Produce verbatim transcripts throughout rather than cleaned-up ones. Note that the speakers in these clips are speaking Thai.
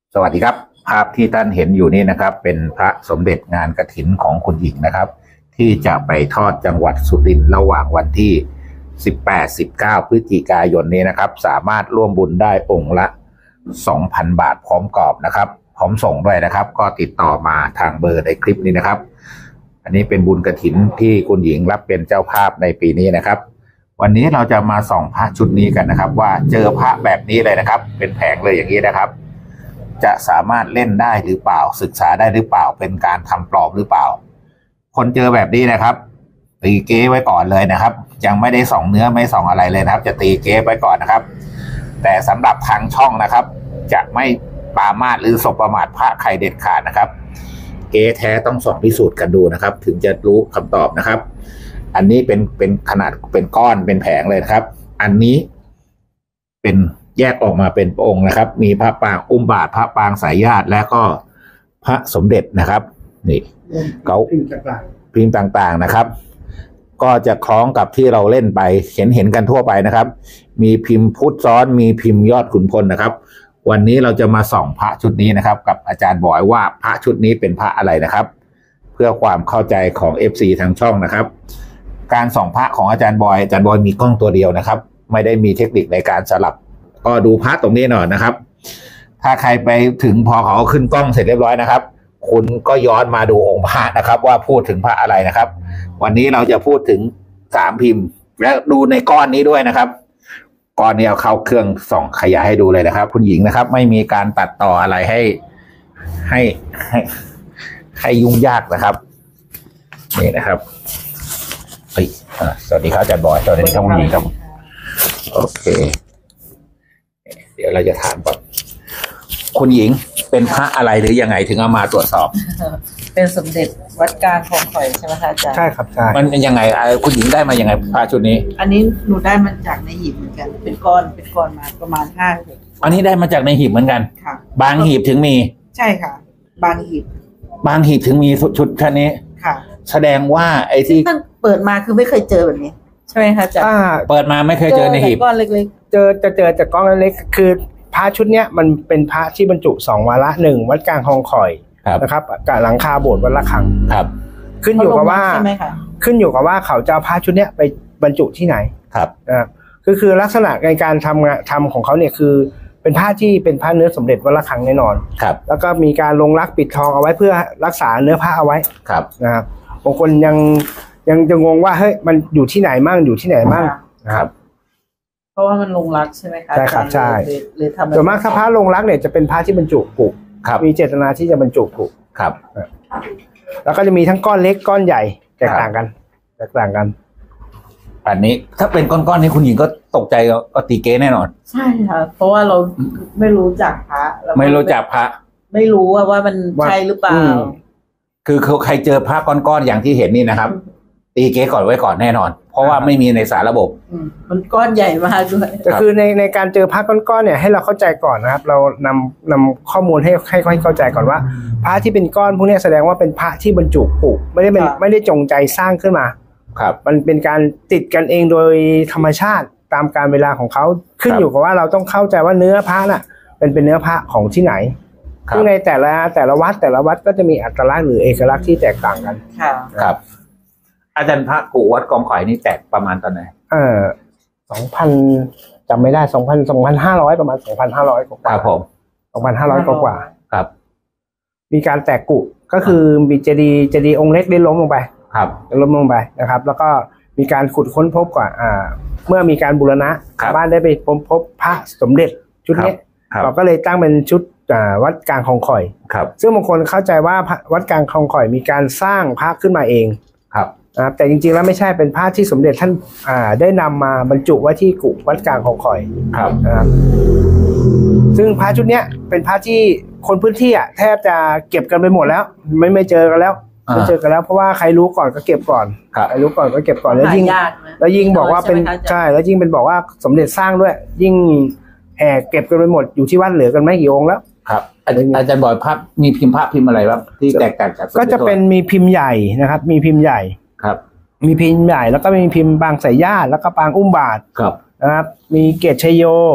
สวัสดีครับภาพที่ท่านเห็นอยู่นี่นะครับเป็นพระสมเด็จงานกฐินของคุณหญิงนะครับที่จะไปทอดจังหวัดสุรินทร์ระหว่างวันที่สิบแปด สิบเก้าพฤศจิกายนนี้นะครับสามารถร่วมบุญได้องค์ละ สองพัน บาทพร้อมกรอบนะครับพร้อมส่งด้วยนะครับก็ติดต่อมาทางเบอร์ในคลิปนี้นะครับอันนี้เป็นบุญกฐินที่คุณหญิงรับเป็นเจ้าภาพในปีนี้นะครับวันนี้เราจะมาส่องพระชุดนี้กันนะครับว่าเจอพระแบบนี้เลยนะครับเป็นแผงเลยอย่างนี้นะครับจะสามารถเล่นได้หรือเปล่าศึกษาได้หรือเปล่าเป็นการทำปลอมหรือเปล่าคนเจอแบบนี้นะครับตีเก๊ไว้ก่อนเลยนะครับยังไม่ได้ส่องเนื้อไม่ส่องอะไรเลยนะครับจะตีเก๊ไว้ก่อนนะครับแต่สำหรับทางช่องนะครับจะไม่ปรามาสหรือสบประมาทพระใครเด็ดขาดนะครับเก๊แท้ต้องส่องพิสูจน์กันดูนะครับถึงจะรู้คำตอบนะครับอันนี้เป็นเป็นขนาดเป็นก้อนเป็นแผงเลยครับอันนี้เป็นแยกออกมาเป็นองค์นะครับมีพระปางอุ้มบาทพระปางสายญาติและก็พระสมเด็จนะครับนี่เขาพิมพ์ต่างๆนะครับก็จะคล้องกับที่เราเล่นไปเห็นเห็นกันทั่วไปนะครับมีพิมพ์พุทธซ้อนมีพิมพ์ยอดขุนพลนะครับวันนี้เราจะมาส่องพระชุดนี้นะครับกับอาจารย์บอยว่าพระชุดนี้เป็นพระอะไรนะครับเพื่อความเข้าใจของ เอฟ ซี ทางช่องนะครับการส่องพระของอาจารย์บอยอาจารย์บอยมีกล้องตัวเดียวนะครับไม่ได้มีเทคนิคในการสลับก็ดูพระตรงนี้หน่อยนะครับถ้าใครไปถึงพอเขาขึ้นกล้องเสร็จเรียบร้อยนะครับคุณก็ย้อนมาดูองค์พระนะครับว่าพูดถึงพระอะไรนะครับวันนี้เราจะพูดถึงสามพิมพ์และดูในก้อนนี้ด้วยนะครับก้อนนี้เอาเข้าเครื่องส่องขยายให้ดูเลยนะครับคุณหญิงนะครับไม่มีการตัดต่ออะไรให้ให้ให้ให้ยุ่งยากนะครับนี่นะครับเฮ้ยสวัสดีครับอาจารย์บอยสวัสดีครับคุณหญิงครับโอเคเดี๋ยวเราจะถามก่อนคุณหญิงเป็นพระอะไรหรือยังไงถึงเอามาตรวจสอบเป็นสมเด็จวัดกลางคลองข่อยใช่ไหมคะอาจารย์ใช่ครับใช่มันยังไงคุณหญิงได้มายังไงพระชุดนี้อันนี้หนูได้มาจากในหีบเหมือนกันเป็นก้อนเป็นก้อนมาประมาณห้าหีบอันนี้ได้มาจากในหีบเหมือนกันค่ะบางหีบถึงมีใช่ค่ะบางหีบบางหีบถึงมีชุดชุดนี้ค่ะแสดงว่าไอ้ที่ตั้งเปิดมาคือไม่เคยเจอแบบนี้ใช่ไหมคะอาจารย์เปิดมาไม่เคยเจอในหีบก้อนเล็กๆเจอจะเจอจากก้อนเล็กๆคือพระชุดเนี้ยมันเป็นพระที่บรรจุสองวาระหนึ่งวัดกลางคลองข่อยนะครับกับหลังคาโบสถ์วัดละคังครับขึ้นอยู่กับว่าขึ้นอยู่กับว่าเขาจะเอาพระชุดเนี้ยไปบรรจุที่ไหนครับนะครับคือคือลักษณะในการทำงานทำของเขาเนี่ยคือเป็นผ้าที่เป็นผ้าเนื้อสมเด็จวัดละคังแน่นอนครับแล้วก็มีการลงรักปิดทองเอาไว้เพื่อรักษาเนื้อผ้าเอาไว้ครับนะครับบางคนยังยังจะงงว่าเฮ้ยมันอยู่ที่ไหนมั่งอยู่ที่ไหนมั่งนะครับเพราะว่ามันลงรักใช่ไหมคะใช่ครับใช่เลยทำส่วนมากถ้าพระลงรักเนี่ยจะเป็นพระที่บรรจุผูกมีเจตนาที่จะบรรจุผูกครับแล้วก็จะมีทั้งก้อนเล็กก้อนใหญ่แตกต่างกันแตกต่างกันอันนี้ถ้าเป็นก้อนๆนี้คุณหญิงก็ตกใจก็ตีเก้แน่นอนใช่ค่ะเพราะว่าเราไม่รู้จักพระไม่รู้จักพระไม่รู้ว่าว่ามันใช่หรือเปล่าคือใครเจอพระก้อนๆอย่างที่เห็นนี่นะครับตีเก๊ก่อนไว้ก่อนแน่นอนเพราะว่าไม่มีในสารระบบมันก้อนใหญ่มากด้วยแต่คือในในการเจอพระก้อนๆเนี่ยให้เราเข้าใจก่อนนะครับเรานำนำข้อมูลให้ให้ให้เข้าใจก่อนว่าพระที่เป็นก้อนพวกนี้แสดงว่าเป็นพระที่บรรจุปุไม่ได้เป็นไม่ได้จงใจสร้างขึ้นมาครับมันเป็นการติดกันเองโดยธรรมชาติตามการเวลาของเขาขึ้นอยู่กับว่าเราต้องเข้าใจว่าเนื้อพระน่ะเป็นเป็นเนื้อพระของที่ไหนซึ่งในแต่ละแต่ละวัดแต่ละวัดก็จะมีอัตลักษณ์หรือเอกลักษณ์ที่แตกต่างกันครับอาจารย์พระกูวัดกองข่อยนี่แตกประมาณตอนไหนเออสองพันจำไม่ได้สองพันสองพันห้าร้อยประมาณสองพันห้าร้อยกว่าครับผมสองพันห้าร้อยกว่าครับมีการแตกกุก็คือมีเจดีย์เจดีย์องค์เล็กได้ล้มลงไปครับล้มลงไปนะครับแล้วก็มีการขุดค้นพบก่อนอ่าเมื่อมีการบูรณะบ้านได้ไปพบพบพระสมเด็จชุดนี้เราก็เลยตั้งเป็นชุดวัดกลางคลองข่อยครับซึ่งบางคนเข้าใจว่าวัดกลางคลองข่อยมีการสร้างพระขึ้นมาเองครับนะครับแต่จริงๆแล้วไม่ใช่เป็นพระที่สมเด็จท่านอ่าได้นำมาบรรจุไว้ที่กุวัดกลางคลองข่อยครับนะครับซึ่งพระชุดเนี้ยเป็นพระที่คนพื้นที่อ่ะแทบจะเก็บกันไปหมดแล้วไม่ไม่เจอกันแล้วไม่เจอกันแล้วเพราะว่าใครรู้ก่อนก็เก็บก่อนใครรู้ก่อนก็เก็บก่อนแล้วยิ่งแล้วยิ่งบอกว่าเป็นใช่แล้วยิ่งเป็นบอกว่าสมเด็จสร้างด้วยยิ่งแห่เก็บกันไปหมดอยู่ที่วัดเหลือกันไม่กี่องค์แล้วครับอาจารย์บอยพระมีพิมพ์พระพิมพ์อะไรบ้างที่แตกต่างจากก็จะเป็นมีพิมพ์ใหญ่นะครับมีพิมพ์ใหญ่ครับมีพิมพ์ใหญ่แล้วก็มีพิมพ์บางสายญาติแล้วก็ปางอุ้มบาทครับนะครับมีเกศชัยโย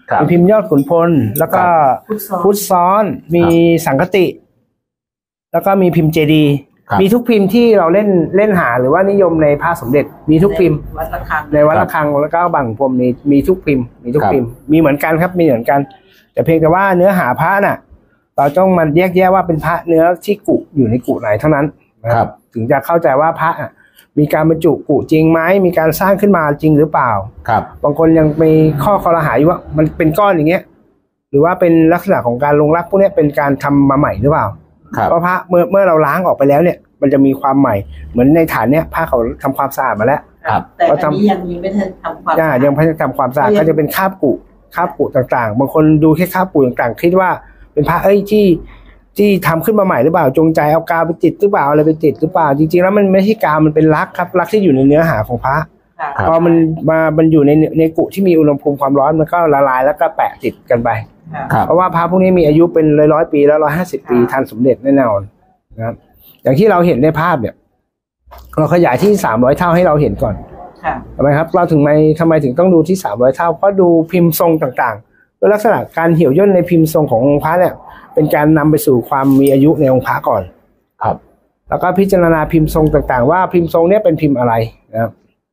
ครับมีพิมพ์ยอดขุนพลแล้วก็พุทธซ้อนพุทธซ้อนมีสังคติ แล้วก็มีพิมพ์เจดีย์ครับมีทุกพิมพ์ที่เราเล่นเล่นหาหรือว่านิยมในพระสมเด็จมีทุกพิมพ์วัดระฆังในวัดระฆังแล้วก็บางพรมมีมีทุกพิมพ์มีทุกครับพิมพ์มีเหมือนกันครับมีเหมือนกัน แต่เพียงแต่ว่าเนื้อหาพระน่ะ เราต้องมันแยกแยะว่าเป็นพระเนื้อที่กุอยู่ในกุไหนเท่านั้นนะครับ ถึงจะเข้าใจว่าพระอ่ะมีการบรรจุกุจริงไหมมีการสร้างขึ้นมาจริงหรือเปล่าครับบางคนยังมีข้อคอรหาอยู่ว่ามันเป็นก้อนอย่างเงี้ย หรือว่าเป็นลักษณะของการลงรักพวกเนี้ยเป็นการทำมาใหม่หรือเปล่าครับเพราะพระเมื่อเมื่อเราล้างออกไปแล้วเนี่ย มันจะมีความใหม่เหมือนในฐานเนี้ยผ้าเขาทำความสะอาดมาแล้วครับแต่อันนี้ยังยังไม่ทันทำความอ่ายังพยายามทำความสะอาดก็จะเป็นคราบกุคราบกุต่างๆ บางคนดูแค่คราบกุต่างๆคิดว่าเป็นพระเอ้ยที่ที่ทำขึ้นมาใหม่หรือเปล่าจงใจเอากาวไปติดหรือเปล่าอะไรไปติดหรือเปล่าจริงๆแล้วมันไม่ใช่กาวมันเป็นลักครับลักที่อยู่ในเนื้อหาของพระค่ะครับพอมันมามันอยู่ในในกุที่มีอุณหภูมิความร้อนมันก็ละลายแล้วก็แปะติดกันไปค่ะครับเพราะว่าพระพวกนี้มีอายุเป็นร้อยร้อยปีแล้วร้อยห้าสิบปีทันสมเด็จแน่นอนนะครับอย่างที่เราเห็นในภาพเนี่ยเราขยายที่สามร้อยเท่าให้เราเห็นก่อนค่ะทำไมครับเราถึงไม่ทำไมถึงต้องดูที่สามร้อยเท่าเพราะดูพิมพ์ทรงต่างๆด้วยลักษณะการเหี่ยวย่นในพิมพ์ทรงขององค์พระเนี่ยเป็นการนำไปสู่ความมีอายุในองค์พระก่อนครับแล้วก็พิจารณาพิมพ์ทรงต่างๆ ว่าพิมพ์ทรงเนี้ยเป็นพิมพ์อะไรนะครับ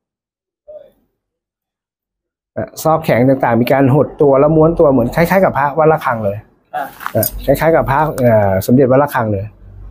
อ่ะซอกแข็งต่างๆ มีการหดตัวแล้วม้วนตัวเหมือนคล้ายๆกับพระวัดระฆังเลยค่ะอ่ะคล้ายๆกับพระเอ่อสมเด็จวัดระฆังเลย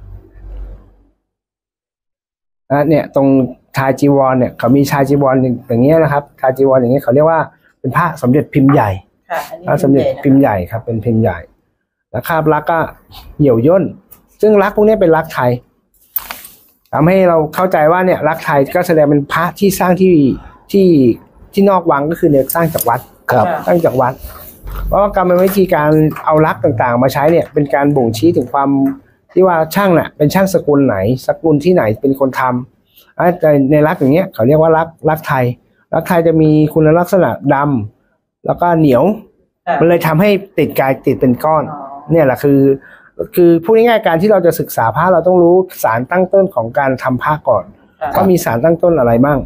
อ่ะเนี่ยตรงชายจีวรเนี่ยเขามีชายจีวรอย่างเงี้ยนะครับชายจีวรอย่างเงี้ยเขาเรียกว่าเป็นพระสมเด็จพิมพ์ใหญ่ค่ะอันนี้พระสมเด็จพิมพ์ใหญ่ครับเป็นพิมพ์ใหญ่แล้วคาบลักษณ์ก็เหี่ยวย่นซึ่งลักษณ์พวกนี้เป็นลักษณ์ไทยทำให้เราเข้าใจว่าเนี่ยลักษณ์ไทยก็แสดงเป็นพระที่สร้างที่ที่ที่นอกวังก็คือเนี่ยสร้างจากวัดครับสร้างจากวัด เพราะว่ากรรมวิธีการเอาลักษณ์ต่างๆ มาใช้เนี่ยเป็นการบ่งชี้ถึงความที่ว่าช่างน่ะเป็นช่างสกุลไหนสกุลที่ไหนเป็นคนทำอ่ะแต่ในลักษณ์อย่างเงี้ยเขาเรียกว่าลักษณ์ลักษณ์ไทยลักษณ์ไทยจะมีคุณลักษณะดำแล้วก็เหนียวค่ะมันเลยทำให้ติดกายติดเป็นก้อนอ๋อเนี่ยแหละคือ คือพูดง่ายๆการที่เราจะศึกษาผ้าเราต้องรู้สารตั้งต้นของการทำผ้าก่อนค่ะก็มีสารตั้งต้นอะไรบ้าง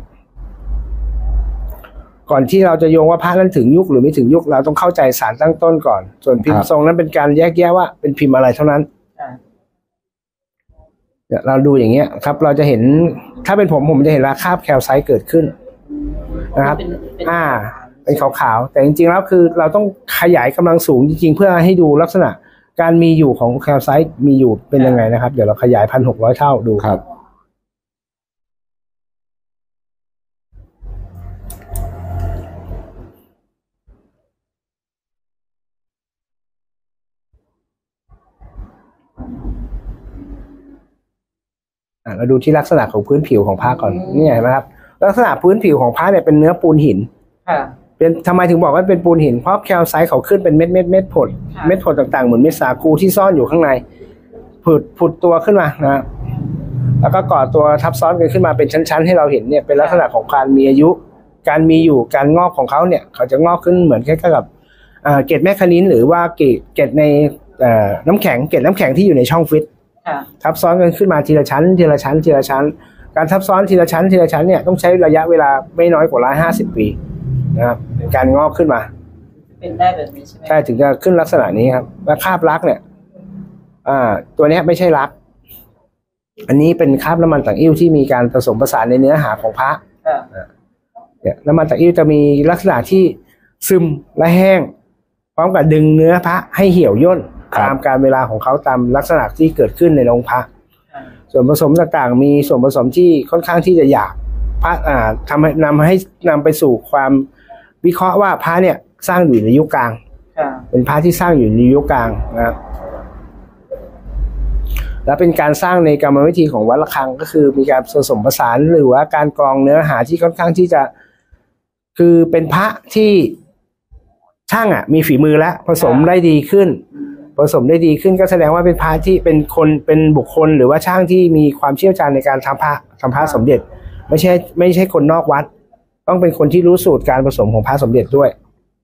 ก่อนที่เราจะโยงว่าผ้านั้นถึงยุคหรือไม่ถึงยุคเราต้องเข้าใจสารตั้งต้นก่อน ส่วนพิมครัพ์บทรงนั้นเป็นการแยกแยะว่าเป็นพิมพ์อะไรเท่านั้นค่ะเนี่ยเราดูอย่างเงี้ยครับ เราจะเห็นถ้าเป็นผมผมจะเห็นราคาบแคลไซต์เกิดขึ้น นะครับเป็นเป็นอ่า เป็นขาวๆแต่จริงๆแล้วคือเราต้องขยายกำลังสูงจริงๆ เพื่อให้ดูลักษณะการมีอยู่ของแคลไซต์มีอยู่เป็นยังไงนะครับ เดี๋ยวเราขยายพันหกร้อยเท่าดูครับอ่ะเราดูที่ลักษณะของพื้นผิวของผ้าก่อนนี่เห็นไหมครับ ลักษณะพื้นผิวของผ้าเนี่ยเป็นเนื้อปูนหินค่ะเป็นทำไมถึงบอกว่าเป็นปูนหินเพราะแคลไซต์เขาขึ้นเป็นเม็ดเม็ดเม็ดผดค่ะเม็ดผดต่างๆเหมือนเม็ดสาคูที่ซ่อนอยู่ข้างในผุดผุดตัวขึ้นมานะแล้วก็ก่อตัวทับซ้อนกันขึ้นมาเป็นชั้นๆให้เราเห็นเนี่ยเป็นลักษณะของการมีอายุ การมีอยู่การงอกของเขาเนี่ยเขาจะงอกขึ้นเหมือนคล้ายๆกับเอ่อเกล็ดแมคคานินหรือว่าเกล็ดเกล็ดในเอ่อน้ำแข็งเกล็ดน้ำแข็งที่อยู่ในช่องฟิตค่ะทับซ้อนกันขึ้นมาทีละชั้นทีละชั้นทีละชั้น การทับซ้อนทีละชั้นทีละชั้นเนี่ยต้องใช้ระยะเวลาไม่น้อยกว่าร้อยห้าสิบปีนะครับเป็นการงอกขึ้นมาเป็นได้แบบนี้ใช่ไหมใช่ถึงจะขึ้นลักษณะนี้ครับแล้วคราบลักเนี่ย อ่า ตัวเนี้ยไม่ใช่ลัก อันนี้เป็นคราบน้ำมันต่างอิ่วที่มีการผสมผสานในเนื้อหาของพระค่ะเนี่ยน้ำมันต่างอิ่วจะมีลักษณะที่ซึมและแห้ง พร้อมกับดึงเนื้อพระให้เหี่ยวย่นครับตามการเวลาของเขาตามลักษณะที่เกิดขึ้นในองค์พระค่ะส่วนผสมต่างๆ มีส่วนผสมที่ค่อนข้างที่จะหยาบพระอ่าทำให้นำให้นำไปสู่ความวิเคราะห์ว่าพระเนี่ยสร้างอยู่ในยุคกลางค่ะเป็นพระที่สร้างอยู่ในยุคกลางนะครับและเป็นการสร้างในกรรมวิธีของวัดระฆังก็คือมีการผสมผสานหรือว่าการกรองเนื้อหาที่ค่อนข้างที่จะ คือเป็นพระที่ช่างอ่ะ มีฝีมือแล้วผสมได้ดีขึ้น ผสมได้ดีขึ้นก็แสดงว่าเป็นพระที่เป็นคนเป็นบุคคล หรือว่าช่างที่มีความเชี่ยวชาญในการทำพระทำพระสมเด็จ ไม่ใช่ไม่ใช่คนนอกวัด ต้องเป็นคนที่รู้สูตรการผสมของพระสมเด็จด้วย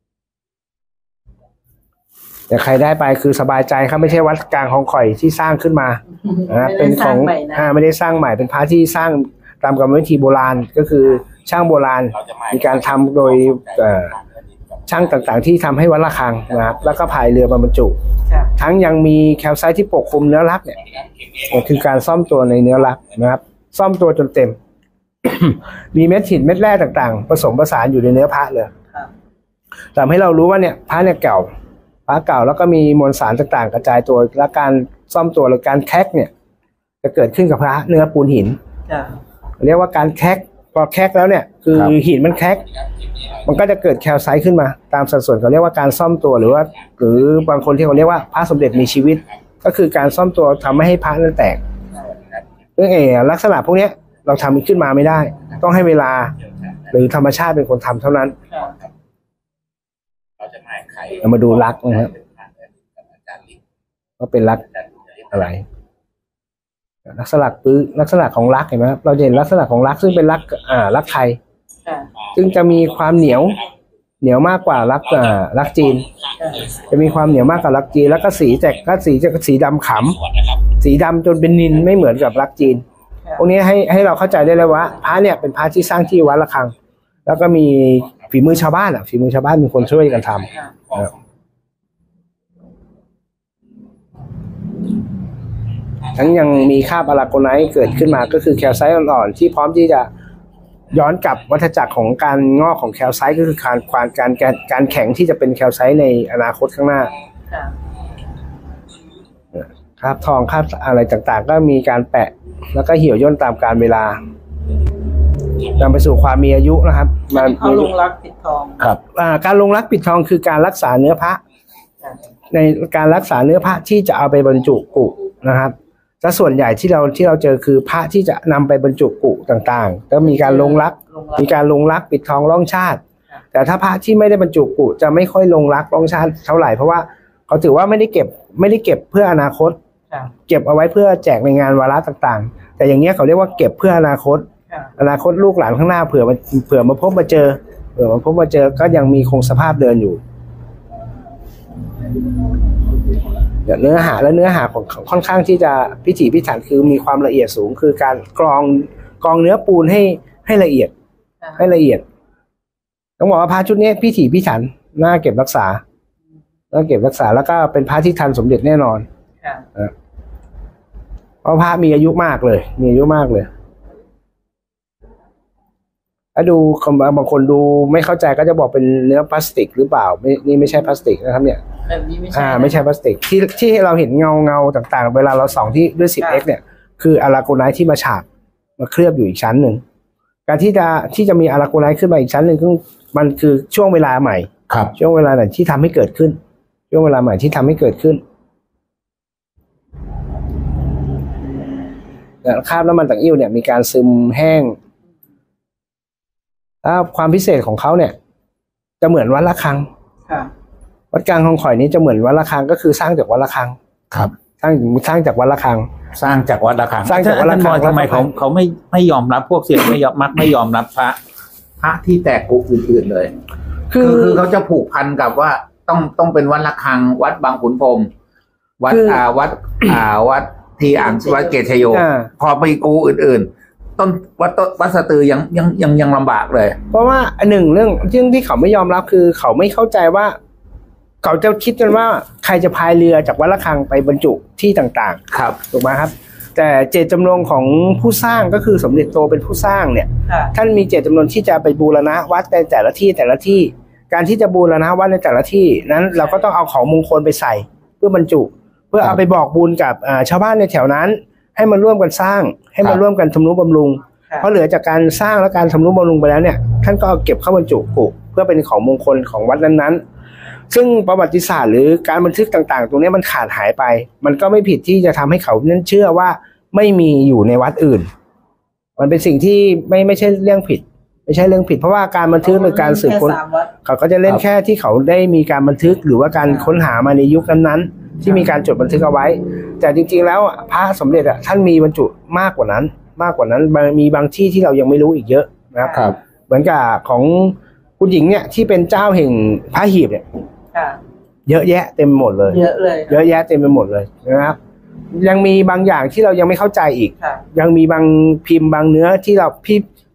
แต่ใครได้ไปคือสบายใจครับไม่ใช่วัดกลางของข่อยที่สร้างขึ้นมานะเป็นของอ่าไม่ได้สร้างใหม่เป็นพระที่สร้างตามกรรมวิธีโบราณก็คือช่างโบราณมีการทำโดยเอ่อช่างต่างๆที่ทำให้วัดระฆังนะครับแล้วก็พายเรือมาบรรจุทั้งยังมีแคลไซต์ที่ปกคลุมเนื้อรักเนี่ยคือการซ่อมตัวในเนื้อรักนะครับซ่อมตัวจนเต็ม มีเม็ดหินเม็ดแร่ต่างๆผสมผสานอยู่ในเนื้อพระเลยทำให้เรารู้ว่าเนี่ยพระเนี่ยเก่าพระเก่าแล้วก็มีมวลสารต่างๆกระจายตัวและการซ่อมตัวหรือการแคกเนี่ยจะเกิดขึ้นกับพระเนื้อปูนหินเรียกว่าการแคกพอแคกแล้วเนี่ยคือหินมันแคกมันก็จะเกิดแคลไซต์ขึ้นมาตามสัดส่วนเขาเรียกว่าการซ่อมตัวหรือว่าหรือบางคนที่เขาเรียกว่าพระสมเด็จมีชีวิตก็คือการซ่อมตัวทำไม่ให้พระนั้นแตกเรื่องเอลักษณะพวกนี้เราทำขึ้นมาไม่ได้ต้องให้เวลาหรือธรรมชาติเป็นคนทำเท่านั้นเรามาดูลักนะครับว่าเป็นลักอะไรลักษณะปื้ลักษณะของลักเห็นไหมครับเราจะเห็นลักษณะของลักซึ่งเป็นลักอ่าลักไทยซึ่งจะมีความเหนียวเหนียวมากกว่าลักอ่าลักจีนจะมีความเหนียวมากกว่าลักจีนแล้วก็สีแตกก็สีจะสีดำขำสีดำจนเป็นนินไม่เหมือนกับลักจีนพวกนี้ให้ให้เราเข้าใจได้เลยว่าพระเนี่ยเป็นพระที่สร้างที่วัดระฆังแล้วก็มีฝีมือชาวบ้านอ่ะฝีมือชาวบ้านมีคนช่วยกันทำทั้งยังมีคราบอะลาโกไนท์เกิดขึ้นมาก็คือแคลไซต์อ่อนๆที่พร้อมที่จะย้อนกลับวัฏจักรของการงอกของแคลไซต์ก็คือการความการการการแข็งที่จะเป็นแคลไซต์ในอนาคตข้างหน้าคราบทองคราบอะไรต่างๆก็มีการแปะแล้วก็เหี่ยวย่นตามกาลเวลานำไปสู่ความมีอายุนะครับมันเอาลงรักปิดทองครับการลงรักปิดทองคือการรักษาเนื้อพระในการรักษาเนื้อพระที่จะเอาไปบรรจุกุนะครับและส่วนใหญ่ที่เราที่เราเจอคือพระที่จะนำไปบรรจุกุต่างๆก็มีการลงรักมีการลงรักปิดทองร่องชาติแต่ถ้าพระที่ไม่ได้บรรจุกุจะไม่ค่อยลงรักร่องชาติเท่าไหร่เพราะว่าเขาถือว่าไม่ได้เก็บไม่ได้เก็บเพื่ออนาคตเก็บเอาไว้เพื่อแจกในงานวาระต่างๆแต่อย่างเงี้ยเขาเรียกว่าเก็บเพื่ออนาคตอนาคตลูกหลานข้างหน้าเผื่อมาเผื่อมาพบมาเจอเผื่อมาพบมาเจอก็ยังมีคงสภาพเดินอยู่เนื้อหาและเนื้อหาของค่อนข้างที่จะพิถีพิถันคือมีความละเอียดสูงคือการกรองกรองเนื้อปูนให้ให้ละเอียดให้ละเอียดต้องบอกว่าพระชุดนี้พิถีพิถันน่าเก็บรักษาน่าเก็บรักษาแล้วก็เป็นพระที่ทันสมเด็จแน่นอนเพราะพระมีอายุมากเลยมีอายุมากเลยถ้าดูบางคนดูไม่เข้าใจก็จะบอกเป็นเนื้อพลาสติกหรือเปล่าไม่นี่ไม่ใช่พลาสติกนะครับเนี่ยแบบนี้ไม่ใช่อ่าไม่ใช่พลาสติกที่ที่เราเห็นเงาเงาต่างๆเวลาเราส่องที่ด้วย สิบเอ็กซ์ เนี่ยคืออะลาโกไนท์ที่มาฉาบมาเคลือบอยู่อีกชั้นหนึ่งการที่จะที่จะมีอะลาโกไนท์ขึ้นมาอีกชั้นหนึ่งคือมันคือช่วงเวลาใหม่ครับช่วงเวลาไหนที่ทำให้เกิดขึ้นช่วงเวลาใหม่ที่ทำให้เกิดขึ้นคราบน้ำมันตะอิ่วเนี่ยมีการซึมแห้งแล้วความพิเศษของเขาเนี่ยจะเหมือนวัดระฆังวัดกลางคลองข่อยนี้จะเหมือนวัดระฆังก็คือสร้างจากวัดระฆังครับสร้างสร้างจากวัดระฆังสร้างจากวัดระฆังสร้างจากวัดระฆังทำไมเขาเขาไม่ไม่ยอมรับพวกเสียไม่ยอมมักไม่ยอมรับพระพระที่แตกกุอื่นๆเลยคือคือเขาจะผูกพันกับว่าต้องต้องเป็นวัดระฆังวัดบางขุนพรหมวัดอ่าวัดอ่าวัดที่อ่างวัดเกศชโยพอไปกูอื่นๆต้นวัดวัดสตือยังยังยังยังลำบากเลยเพราะว่าหนึ่งเรื่องเรื่องที่เขาไม่ยอมรับคือเขาไม่เข้าใจว่าเขาจะคิดกันว่าใครจะพายเรือจากวัดระฆังไปบรรจุที่ต่างๆครับถูกไหมครับแต่เจตจำนงของผู้สร้างก็คือสมเด็จโตเป็นผู้สร้างเนี่ยท่านมีเจตจำนงที่จะไปบูรณะวัดในแต่ละที่แต่ละที่การที่จะบูรณะวัดในแต่ละที่นั้นเราก็ต้องเอาของมงคลไปใส่เพื่อบรรจุเพื่อเอาไปบอกบุญกับชาวบ้านในแถวนั้นให้มาร่วมกันสร้างให้มาร่วมกันทำนุบำรุงเพราะเหลือจากการสร้างและการทำนุบำรุงไปแล้วเนี่ยท่านก็เอาเก็บเข้าบรรจุกุเพื่อเป็นของมงคลของวัดนั้นๆซึ่งประวัติศาสตร์หรือการบันทึกต่างๆตรงนี้มันขาดหายไปมันก็ไม่ผิดที่จะทำให้เขานั้นเชื่อว่าไม่มีอยู่ในวัดอื่นมันเป็นสิ่งที่ไม่ไม่ใช่เรื่องผิดไม่ใช่เรื่องผิดเพราะว่าการบันทึกหรือการสืบค้นเขาก็จะเล่นแค่ที่เขาได้มีการบันทึกหรือว่าการค้นหามาในยุคนั้นๆที่มีการจดบันทึกเอาไว้แต่จริงๆแล้วพระสมเด็จอ่ะท่านมีบรรจุมากกว่านั้นมากกว่านั้นมีบางที่ที่เรายังไม่รู้อีกเยอะนะครับเหมือนกับของคุณหญิงเนี่ยที่เป็นเจ้าแห่งพระหีบเนี่ยเยอะแยะเต็มหมดเลยเยอะเลยเยอะแยะเต็มไปหมดเลยนะครับยังมีบางอย่างที่เรายังไม่เข้าใจอีกยังมีบางพิมพ์บางเนื้อที่เราพี่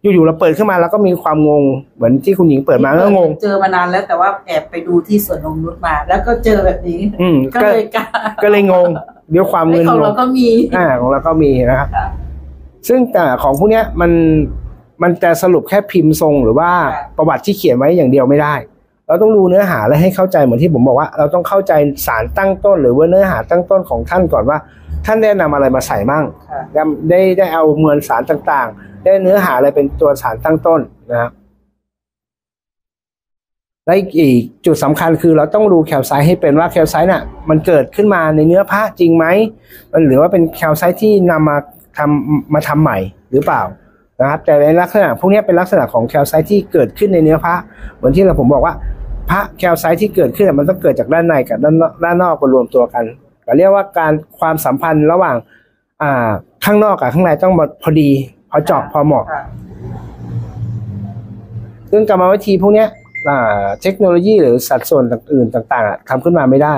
อยู่ๆเราเปิดขึ้นมาแล้วก็มีความงงเหมือนที่คุณหญิงเปิดมาแล้วงงเจอมานานแล้วแต่ว่าแอบไปดูที่สวนนงนุชมา แล้วก็เจอแบบนี้อืมก็เลยกล้าก็เลยงงเดี๋ยวความเงินของเราก็มีอ่าของเราก็มีนะครับซึ่งแต่ของพวกเนี้ยมันมันจะสรุปแค่พิมพ์ทรงหรือว่าประวัติที่เขียนไว้อย่างเดียวไม่ได้เราต้องดูเนื้อหาและให้เข้าใจเหมือนที่ผมบอกว่าเราต้องเข้าใจสารตั้งต้นหรือว่าเนื้อหาตั้งต้นของท่านก่อนว่าท่านได้นำอะไรมาใส่มั่งได้ได้เอามวลสารต่างๆได้เนื้อหาอะไรเป็นตัวสารตั้งต้นนะครับและอีกจุดสำคัญคือเราต้องดูแคลไซต์ให้เป็นว่าแคลไซต์น่ะมันเกิดขึ้นมาในเนื้อพระจริงไหมมันหรือว่าเป็นแคลไซต์ที่นำมาทำมาทำใหม่หรือเปล่านะครับแต่ในลักษณะพวกนี้เป็นลักษณะของแคลไซต์ที่เกิดขึ้นในเนื้อพระเหมือนที่เราผมบอกว่าพระแคลไซต์ที่เกิดขึ้นมันต้องเกิดจากด้านในกับด้านด้านนอกมารวมตัวกันเราเรียกว่าการความสัมพันธ์ระหว่างอ่าข้างนอกกับข้างในต้องพอดีพอเจาะพอเหมาะซึ่งกรรมวิธีพวกนี้เทคโนโลยีหรือสัดส่วนอื่นต่างๆทำขึ้นมาไม่ได้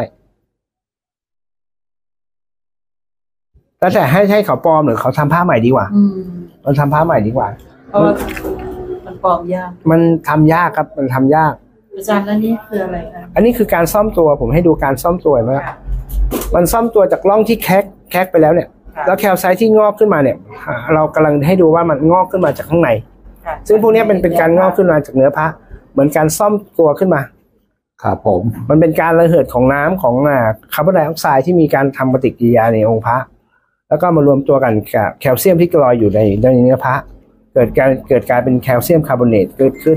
แล้วแต่ให้ให้เขาปลอมหรือเขาทำผ้าใหม่ดีกว่ามันทำผ้าใหม่ดีกว่าเพราะมันปลอมยากมันทำยากครับมันทำยากอาจารย์แล้วนี่คืออะไรคะอันนี้คือการซ่อมตัวผมให้ดูการซ่อมตัวไหมครับมันซ่อมตัวจากร่องที่แคกแคกไปแล้วเนี่ยแล้วแคลไซต์ที่งอกขึ้นมาเนี่ยเรากำลังให้ดูว่ามันงอกขึ้นมาจากข้างในซึ่งพวกนี้เป็นเป็นการงอกขึ้นมาจากเนื้อพระเหมือนการซ่อมตัวขึ้นมาครับผมมันเป็นการระเหิดของน้ำของคาร์บอนไดออกไซด์ที่มีการทำปฏิกิริยาในองค์พระแล้วก็มารวมตัวกันกับแคลเซียมที่ลอยอยู่ในในเนื้อพระเกิดการเกิดการเป็นแคลเซียมคาร์บอเนตเกิดขึ้น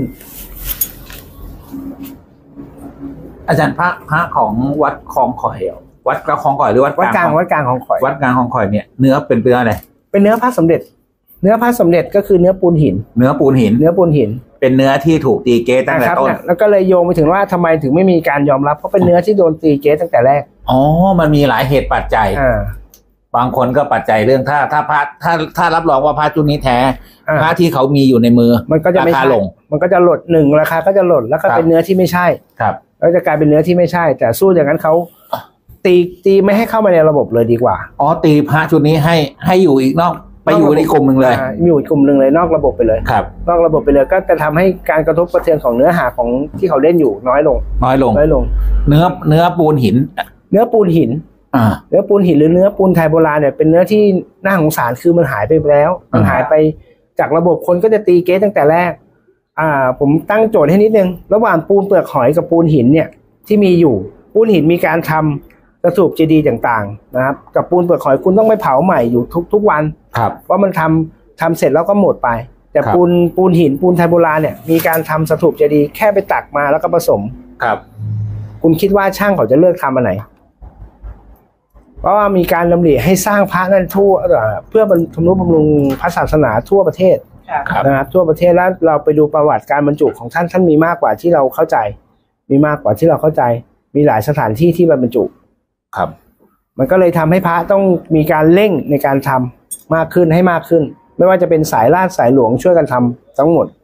อาจารย์พระพระของวัดคลองข่อยวัดกลางคลองข่อยหรือวัดกลางวัดกลางคลองข่อยวัดกลางคลองข่อยเนี่ยเนื้อเป็นเนื้ออะไรเป็นเนื้อพระสมเด็จเนื้อพระสมเด็จก็คือเนื้อปูนหินเนื้อปูนหินเนื้อปูนหินเป็นเนื้อที่ถูกตีเกสตั้งแต่ต้นแล้วก็เลยโยงไปถึงว่าทำไมถึงไม่มีการยอมรับเพราะเป็นเนื้อที่โดนตีเกสตั้งแต่แรกอ๋อมันมีหลายเหตุปัจจัยบางคนก็ปัจจัยเรื่องถ้าถ้าพระถ้าถ้ารับรองว่าพระชุดนี้แท้พระที่เขามีอยู่ในมือมันก็จะราคาลงมันก็จะหลดหนึ่งราคาก็จะหลดแล้วก็เป็นเนื้อที่ไม่ใช่ครับแล้วจะกลายเป็นเนื้อที่ไม่ใช่แต่สู้อย่างนั้นเขาตีตีไม่ให้เข้ามาในระบบเลยดีกว่าอ๋อตีพระชุดนี้ให้ให้อยู่อีกนอกไปอยู่ในกลุ่มหนึ่งเลยอยู่อีกกลุ่มหนึ่งเลยนอกระบบไปเลยครับนอกระบบไปเลยก็จะทำให้การกระทบกระเทือนของเนื้อหาของที่เขาเล่นอยู่น้อยลงน้อยลงน้อยลงเนื้อเนื้อปูนหินเนื้อปูนหินเนื้อปูนหินหรือเนื้อปูนไทยโบราณเนี่ยเป็นเนื้อที่น่าสงสารคือมันหายไปแล้วมันหายไปจากระบบคนก็จะตีเกสตั้งแต่แรกอ่าผมตั้งโจทย์ให้นิดนึงระหว่างปูนเปลือกหอยกับปูนหินเนี่ยที่มีอยู่ปูนหินมีการทำกระสูบเจดีย์ต่างๆนะครับกับปูนเปลือกหอยคุณต้องไปเผาใหม่อยู่ทุกทุกวันครับเพราะมันทำทำเสร็จแล้วก็หมดไปแต่ปูนปูนหินปูนไทยโบราณเนี่ยมีการทำสถูปเจดีย์แค่ไปตักมาแล้วก็ผสมครับคุณคิดว่าช่างเขาจะเลือกทำอันไหนเพราะว่ามีการดำริให้สร้างพระนั่นทั่วเพื่อบรรทุบำรุงพระศาสนาทั่วประเทศนะครับทั่วประเทศแล้วเราไปดูประวัติการบรรจุของท่านท่านมีมากกว่าที่เราเข้าใจมีมากกว่าที่เราเข้าใจมีหลายสถานที่ที่บรรจุครับมันก็เลยทำให้พระต้องมีการเร่งในการทำมากขึ้นให้มากขึ้นไม่ว่าจะเป็นสายลาดสายหลวงช่วยกันทำทั้งหมด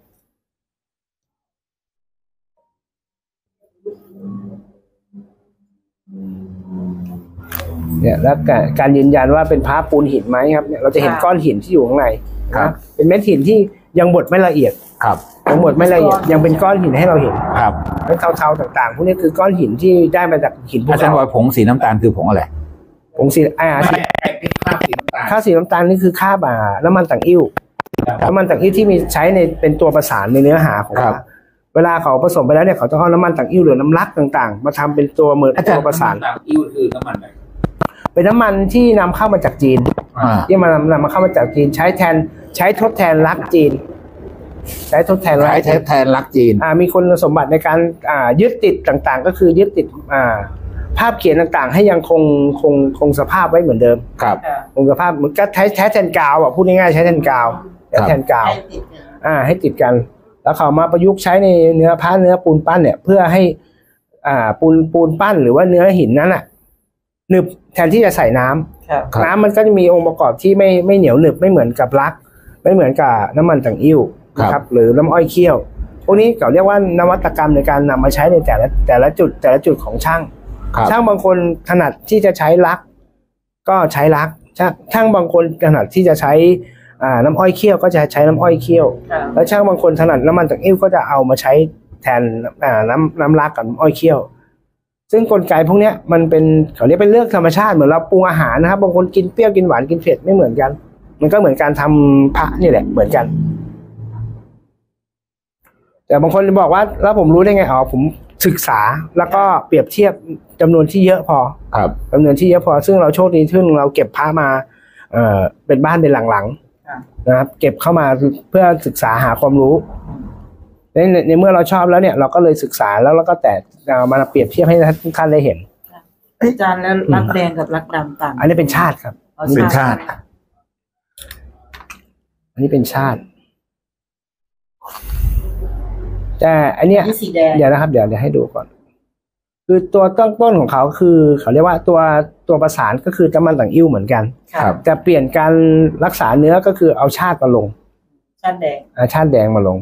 เนี่ยแล้วการยืนยันว่าเป็นพระปูนหินไหมครับเนี่ยเราจะเห็นก้อนหินที่อยู่ข้างในนะเป็นเม็ดหินที่ยังบดไม่ละเอียดครับยังบดไม่ละเอียดยังเป็นก้อนหินให้เราเห็นครับแล้วเทาๆต่างๆพวกนี้คือก้อนหินที่ได้มาจากหินภูเขาอาจารย์ว่าผงสีน้ำตาลคือผงอะไรผงสีอ่าค่าสีน้ำตาลนี่คือค่าบ่าน้ำมันต่างอิ่วน้ำมันต่างอิ่วที่มีใช้ในเป็นตัวประสานในเนื้อหาของพระเวลาเขาผสมไปแล้วเนี่ยเขาต้องเอาน้ำมันต่างอิ่วหรือน้ำลักต่างๆมาทำเป็นตัวเหมือนตัวประสานต่างอิ่วคือน้ำมันอะไรเป็นน้ำมันที่นำเข้ามาจากจีนที่มานำนำมาเข้ามาจากจีนใช้แทนใช้ทดแทนลักจีนใช้ทดแทนลักใช้แทนลักจีนอ่ามีคุณสมบัติในการอ่ายึดติดต่างๆก็คือยึดติดอ่าภาพเขียนต่างๆให้ยังคงคงคงสภาพไว้เหมือนเดิมครับคงสภาพเหมือนก็ใช้ใช้แทนกาวอ่ะพูดง่ายๆใช้แทนกาวใช้แทนกาวอ่าให้ติดกันแล้วเขามาประยุกต์ใช้ในเนื้อผ้าเนื้อปูนปั้นเนี่ยเพื่อให้อ่าปูนปูนปั้นหรือว่าเนื้อหินนั้นอ่ะหนึบแทนที่จะใส่น้ำน้ำมันก็จะมีองค์ประกอบที่ไม่ไม่เหนียวหนึบไม่เหมือนกับลักไม่เหมือนกับน้ำมันต่างอิ่วนะครับหรือน้ำอ้อยเคี่ยวพวกนี้เขาเรียกว่านวัตกรรมในการนำมาใช้ในแต่ละแต่ละจุดแต่ละจุดของช่างช่างบางคนถนัดที่จะใช้ลักก็ใช้ลักช่างบางคนถนัดที่จะใช้อ่าน้ำอ้อยเคี่ยวก็จะใช้น้ำอ้อยเคี่ยวค่ะแล้วช่างบางคนถนัดน้ำมันจากอิ่วก็จะเอามาใช้แทนอ่าน้ำน้ำรักกับน้ำอ้อยเคี่ยวซึ่งกลไกพวกเนี้ยมันเป็นเขาเรียกเป็นเรื่องธรรมชาติเหมือนเราปรุงอาหารนะครับบางคนกินเปรี้ยวกินหวานกินเผ็ดไม่เหมือนกัน มันก็เหมือนการทำพระนี่แหละเหมือนกัน แต่บางคนบอกว่าแล้วผมรู้ได้ไงอ๋อผมศึกษาแล้วก็เปรียบเทียบจำนวนที่เยอะพอครับจำนวนที่เยอะพอซึ่งเราโชคดีที่เราเก็บพระมาเอ่อเป็นบ้านเป็นหลังค่ะๆนะครับเก็บเข้ามาเพื่อศึกษาหาความรู้ในในเมื่อเราชอบแล้วเนี่ยเราก็เลยศึกษาแล้วเราก็แต่เอามาเปรียบเทียบให้ทุกท่านได้เห็นอาจารย์แล้วรักแดงกับรักดำต่างอันนี้เป็นชาติครับอ๋อเป็นชาติอันนี้เป็นชาติ แต่อันเนี้ยที่สีแดงเดี๋ยวนะครับเดี๋ยวเดี๋ยวให้ดูก่อน คือตัวต้นต้นของเขาคือเขาเรียกว่าตัวตัวประสานก็คือน้ำมันต่างอิ่วเหมือนกันค่ะแต่เปลี่ยนการรักษาเนื้อก็คือเอาชาติมาลงชาติแดงเอาชาติแดงมาลง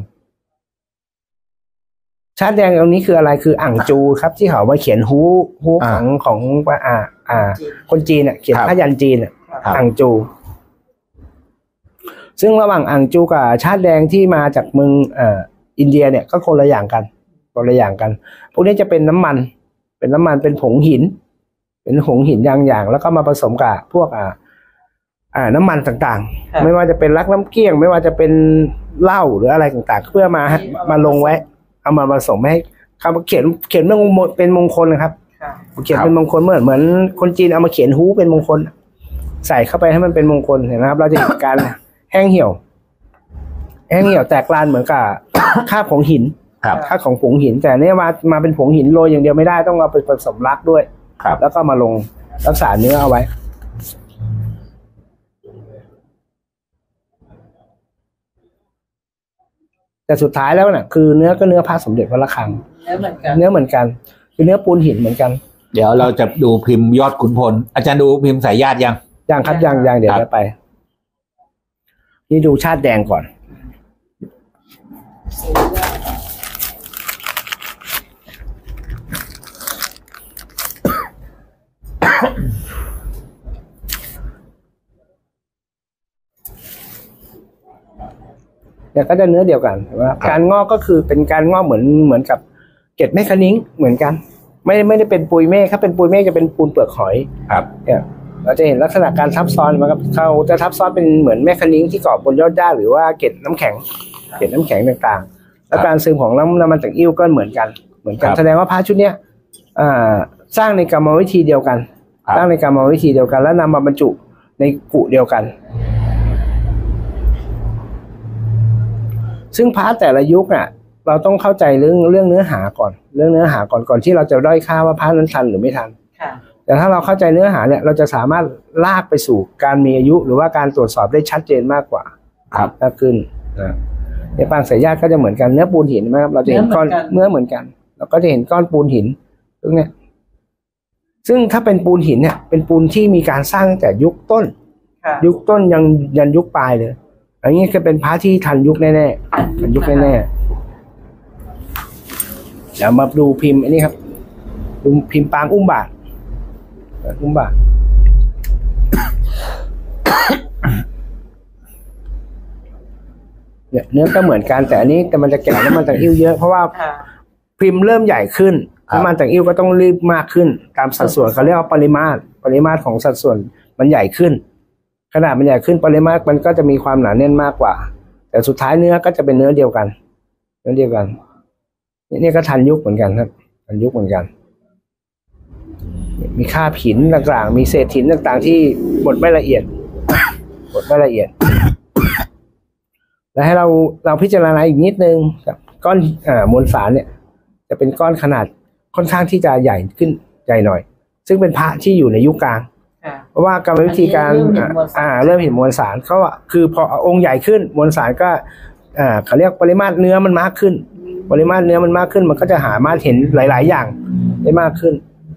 ชาติแดงตรงนี้คืออะไรคืออ่างจูครับ ที่เขามาเขียนฮู้ฮู้ของของอ่าอ่า คนจีนอ่ะเขียนพยัญชนะจีนอ่ะครับอ่างจู ซึ่งระหว่างอ่างจูกับชาติแดงที่มาจากเมืองเอ่ออินเดียเนี่ยก็คนละอย่างกันคนละอย่างกัน พวกนี้จะเป็นน้ำมัน เป็นน้ำมันเป็นผงหิน เป็นผงหินอย่างๆแล้วก็มาผสมกับพวกอ่าอ่าน้ำมันต่างค่ะๆ ไม่ว่าจะเป็นลักน้ำเกี้ยง ไม่ว่าจะเป็นเหล้าหรืออะไรต่างๆ เพื่อมาให้มาลงไว้ เอามาผสมให้คำเขียนเขียนเรื่องเป็นมงคลนะครับค่ะเขียนเป็นมงคลเหมือนเหมือนคนจีนเอามาเขียนฮู้เป็นมงคล ใส่เข้าไปให้มันเป็นมงคลเห็นไหมครับ เราจะเห็นการ แห้งเหี่ยว แห้งเหี่ยวแตกลานเหมือนกับ คราบของหินครับคราบของผงหิน แต่เนี่ยมามาเป็นผงหินโรยอย่างเดียวไม่ได้ต้องเอาไปผสมรักด้วยครับแล้วก็มาลงรักษาเนื้อเอาไว้ แต่สุดท้ายแล้วน่ะคือเนื้อก็เนื้อพระสมเด็จพระระฆังแล้วเหมือนกันเนื้อเหมือนกัน คือเนื้อปูนหินเหมือนกันเดี๋ยวเราจะดูพิมพ์ยอดขุนพล อาจารย์ดูพิมพ์สายญาติยังอย่างครับอย่างอย่างเดี๋ยวครับจะไป นี่ดูชาติแดงก่อน เนี่ยก็จะเนื้อเดียวกันแต่ว่าการงอกก็คือเป็นการงอกเหมือนเหมือนกับเกล็ดแม่คะนิ้งเหมือนกัน ไม่ไม่ได้เป็นปุยเมฆถ้าเป็นปุยเมฆจะเป็นปูนเปลือกหอยครับเนี่ยเราจะเห็นลักษณะการทับซ้อนมันครับเขาจะทับซ้อนเป็นเหมือนแม่คะนิ้งที่เกาะบนยอดหญ้าหรือว่าเกล็ดน้ำแข็งเกล็ดน้ำแข็งต่างๆ แล้วการซึมของน้ำน้ำมันจากอิ่วก็เหมือนกัน เหมือนกันครับแสดงว่าพระชุดเนี้ยอ่าสร้างในกรรมวิธีเดียวกันครับสร้างในกรรมวิธีเดียวกัน แล้วนำมาบรรจุในกุเดียวกัน ซึ่งพระแต่ละยุคอ่ะ เราต้องเข้าใจเรื่องเรื่องเนื้อหาก่อน เรื่องเนื้อหาก่อนก่อนที่เราจะด้อยค่าว่าพระนั้นทันหรือไม่ทันค่ะแต่ถ้าเราเข้าใจเนื้อหาเนี่ยเราจะสามารถลากไปสู่การมีอายุหรือว่าการตรวจสอบได้ชัดเจนมากกว่าครับมากขึ้นนะในปางสายญาติก็จะเหมือนกันเนื้อปูนหินนะครับเราจะเห็นก้อนเนื้อเหมือนกันเราก็จะเห็นก้อนปูนหินตรงเนี้ยซึ่งถ้าเป็นปูนหินเนี่ยเป็นปูนที่มีการสร้างตั้งแต่ยุคต้นค่ะยุคต้นยังยันยุคปลายเลยอันนี้ก็เป็นพระที่ทันยุคแน่ๆทันยุคแน่ๆเดี๋ยวมาดูพิมพ์อันนี้ครับดูพิมพ์ปางอุ้มบาทอุ้มบาท เนี่ยเนื้อก็เหมือนกันแต่อันนี้แต่มันจะแก่น้ำมันต่างอิ่วเยอะเพราะว่าค่ะพิมพ์เริ่มใหญ่ขึ้นครับน้ำมันต่างอิ่วก็ต้องรีบมากขึ้น ตามสัดส่วนเขาเรียกว่าปริมาตรปริมาตรของสัดส่วนมันใหญ่ขึ้น ขนาดมันใหญ่ขึ้นปริมาตรมันก็จะมีความหนาแน่นมากกว่า แต่สุดท้ายเนื้อก็จะเป็นเนื้อเดียวกัน เนื้อเดียวกันนี่นี่ก็ทันยุคเหมือนกันครับทันยุคเหมือนกัน มีคราบหินต่างๆมีเศษหินต่างๆ ที่บดไม่ละเอียด บดไม่ละเอียด แล้วให้เราเราพิจารณาอีกนิดนึงกับก้อนอ่ามวลสารเนี่ย จะเป็นก้อนขนาดค่อนข้างที่จะใหญ่ขึ้นใหญ่หน่อย ซึ่งเป็นพระที่อยู่ในยุคกลางค่ะเพราะว่ากรรมวิธีการอันนี้เริ่มเห็นมวลสารอ่าเริ่มเห็นมวลสารเขาอะคือพอองค์ใหญ่ขึ้นมวลสารก็อ่าเขาเรียกปริมาตรเนื้อมันมากขึ้น ปริมาตรเนื้อมันมากขึ้น มันก็จะหามาเห็นหลาย ๆ อย่างได้มากขึ้น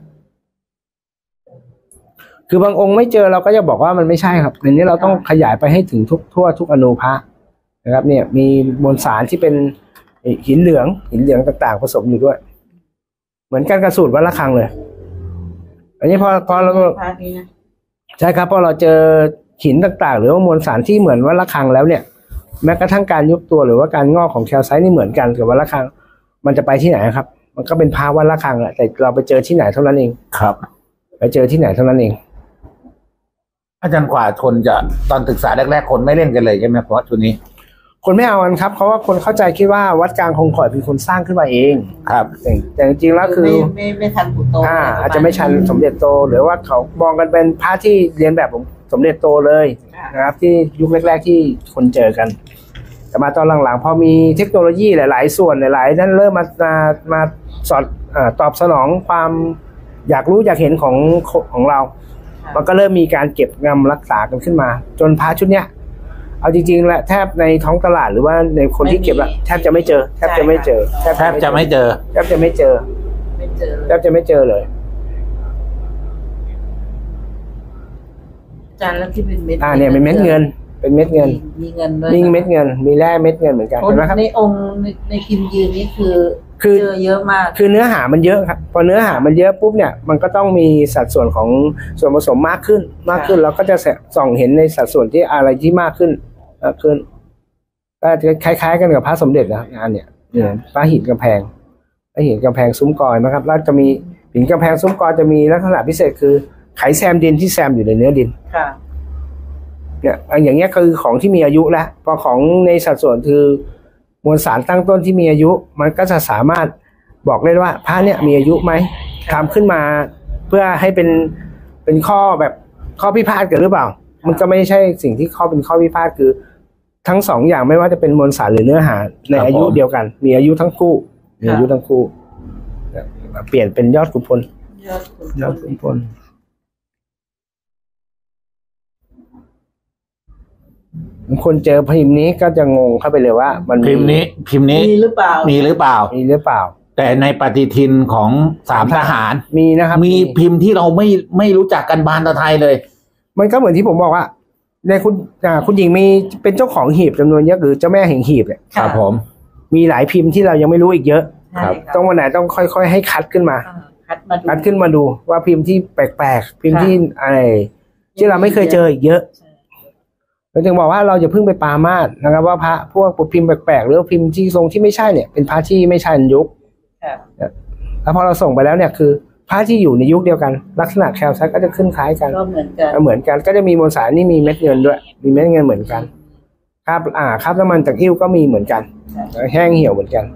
คือบางองค์ไม่เจอเราก็จะบอกว่ามันไม่ใช่ครับในนี้เราต้องขยายไปให้ถึงทุกทั่วทุกอนูพระนะครับ เนี่ยมีมวลสารที่เป็นหินเหลืองหินเหลืองต่างๆผสมอยู่ด้วย เหมือนกันกระสูตรวัดระฆังเลย อันนี้พอพอเราพระนี้นะใช่ครับพอเราเจอหินต่างๆหรือว่ามวลสารที่เหมือนวัดระฆังแล้วเนี่ยแม้กระทั่งการยุบตัวหรือว่าการงอกของแคลไซต์นี่เหมือนกันกับวัดระฆังมันจะไปที่ไหนครับมันก็เป็นพระวัดระฆังแหละแต่เราไปเจอที่ไหนเท่านั้นเองครับไปเจอที่ไหนเท่านั้นเองอาจารย์กว่าคนจะตอนศึกษาแรกๆคนไม่เล่นกันเลยใช่ไหมเพราะชุดนี้คนไม่เอากันครับเพราะว่าคนเข้าใจคิดว่าวัดกลางคงคอยเป็นคนสร้างขึ้นมาเองครับแต่จริงๆแล้วคือไม่ไม่ไม่ทันบุตรโตอ่าอาจจะไม่ชันสมเด็จโตหรือว่าเขามองกันเป็นพระที่เรียนแบบสมเด็จโตเลยนะครับที่ยุคแรกๆที่คนเจอกันแต่มาตอนหลังๆพอมีเทคโนโลยีหลายๆส่วนหลายๆนั้นเริ่มมามามาสอดอ่าตอบสนองความอยากรู้อยากเห็นของของเรามันก็เริ่มมีการเก็บงำรักษากันขึ้นมาจนพระชุดเนี้ยเอาจริงๆแล้วแทบในท้องตลาดหรือว่าในคนที่เก็บแล้วแทบจะไม่เจอแทบจะไม่เจอแทบจะไม่เจอแทบจะไม่เจอแทบจะไม่เจอเลยจานแล้วที่เป็นเม็ดอ่าเนี่ยเป็นเม็ดเงินเป็นเม็ดเงินมีเงินด้วยมีเม็ดเงินมีแร่เม็ดเงินเหมือนกันเห็นไหมครับในองค์ในพิมพ์ยืนนี่คือคือเจอเยอะมากคือเนื้อหามันเยอะครับพอเนื้อหามันเยอะปุ๊บเนี่ยมันก็ต้องมีสัดส่วนของส่วนผสมมากขึ้นมากขึ้นแล้วก็จะส่องเห็นในสัดส่วนที่อะไรที่มากขึ้นมากขึ้นก็จะคล้ายๆกันกับพระสมเด็จนะงานเนี่ยเนี่ยพระหินกำแพงพระหินกำแพงซุ้มกอยนะครับแล้วจะมีหินกำแพงซุ้มกอยจะมีลักษณะพิเศษคือไขแซมดินที่แซมอยู่ในเนื้อดินค่ะเนี่ยอย่างเงี้ยคือของที่มีอายุแล้วพอของในสัดส่วนคือมวลสารตั้งต้นที่มีอายุมันก็จะสามารถบอกได้ว่าพระเนี่ยมีอายุไหมทำขึ้นมาเพื่อให้เป็นเป็นข้อแบบข้อพิพาทกันหรือเปล่ามันก็ไม่ใช่สิ่งที่ข้อเป็นข้อพิพาทคือทั้งสองอย่างไม่ว่าจะเป็นมวลสารหรือเนื้อหาในอายุเดียวกันมีอายุทั้งคู่มีอายุทั้งคู่เปลี่ยนเป็นยอดขุนพลยอดขุนพลคนเจอพิมพ์นี้ก็จะงงเข้าไปเลยว่ามันพิมพ์นี้พิมพ์นี้มีหรือเปล่ามีหรือเปล่ามีหรือเปล่าแต่ในปฏิทินของสามทหารมีนะครับมีพิมพ์ที่เราไม่ไม่รู้จักกันบานตะไทยเลยมันก็เหมือนที่ผมบอกว่าในคุณอ่าคุณหญิงมีเป็นเจ้าของหีบจำนวนเยอะหรือเจ้าแม่แห่งหีบเนี่ยครับผมมีหลายพิมพ์ที่เรายังไม่รู้อีกเยอะครับต้องวันไหนต้องค่อยๆให้คัดขึ้นมาคัดมาคัดขึ้นมาดูว่าพิมพ์ที่แปลกๆพิมพ์ที่อะไรที่เราไม่เคยเจออีกเยอะเราจึงบอกว่าเราจะเพิ่งไปปามาสนะครับว่าพระพวกพิมพ์แปลกๆหรือพิมพ์ที่ทรงที่ไม่ใช่เนี่ยเป็นพระที่ไม่ใช่ยุคแล้วพอเราส่งไปแล้วเนี่ยคือพระที่อยู่ในยุคเดียวกันลักษณะแคลไซต์ก็จะขึ้นคล้ายกันก็เหมือนกันเหมือนกันก็จะมีมวลสารนี่มีเม็ดเงินด้วยมีเม็ดเงินเหมือนกันคราบอ่าคราบน้ำมันจากอิ่วก็มีเหมือนกันแห้งเหี่ยวเหมือนกัน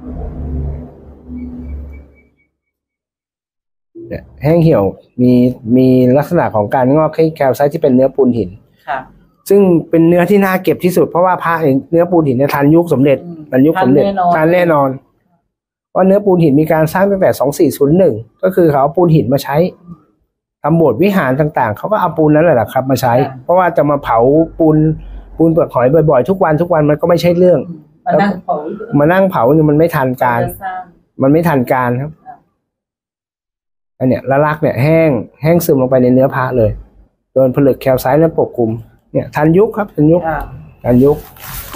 เนี่ยแห้งเหี่ยวมีมีลักษณะของการงอกให้แคลไซต์ที่เป็นเนื้อปูนหินซึ่งเป็นเนื้อที่น่าเก็บที่สุดเพราะว่าพระเนื้อปูนหินเนี่ยทันยุคสมเด็จทันยุคสมเด็จทันแน่นอนว่าเนื้อปูนหินมีการสร้างตั้งแต่สองสี่ศูนย์หนึ่งก็คือเขาเอาปูนหินมาใช้ทำโบสถ์วิหารต่างๆเขาก็เอาปูนนั้นแหละครับมาใช้เพราะว่าจะมาเผาปูนปูนเปลือกหอยบ่อยๆทุกวันทุกวันมันก็ไม่ใช่เรื่องมานั่งเผามานั่งเผาเนี่ยมันไม่ทันการมันไม่ทันการครับอันเนี้ยละลักเนี่ยแห้งแห้งซึมลงไปในเนื้อพระเลยโดนผลึกแคลไซต์นั้นปกคลุมเนี่ยทันยุคครับทันยุคทันยุค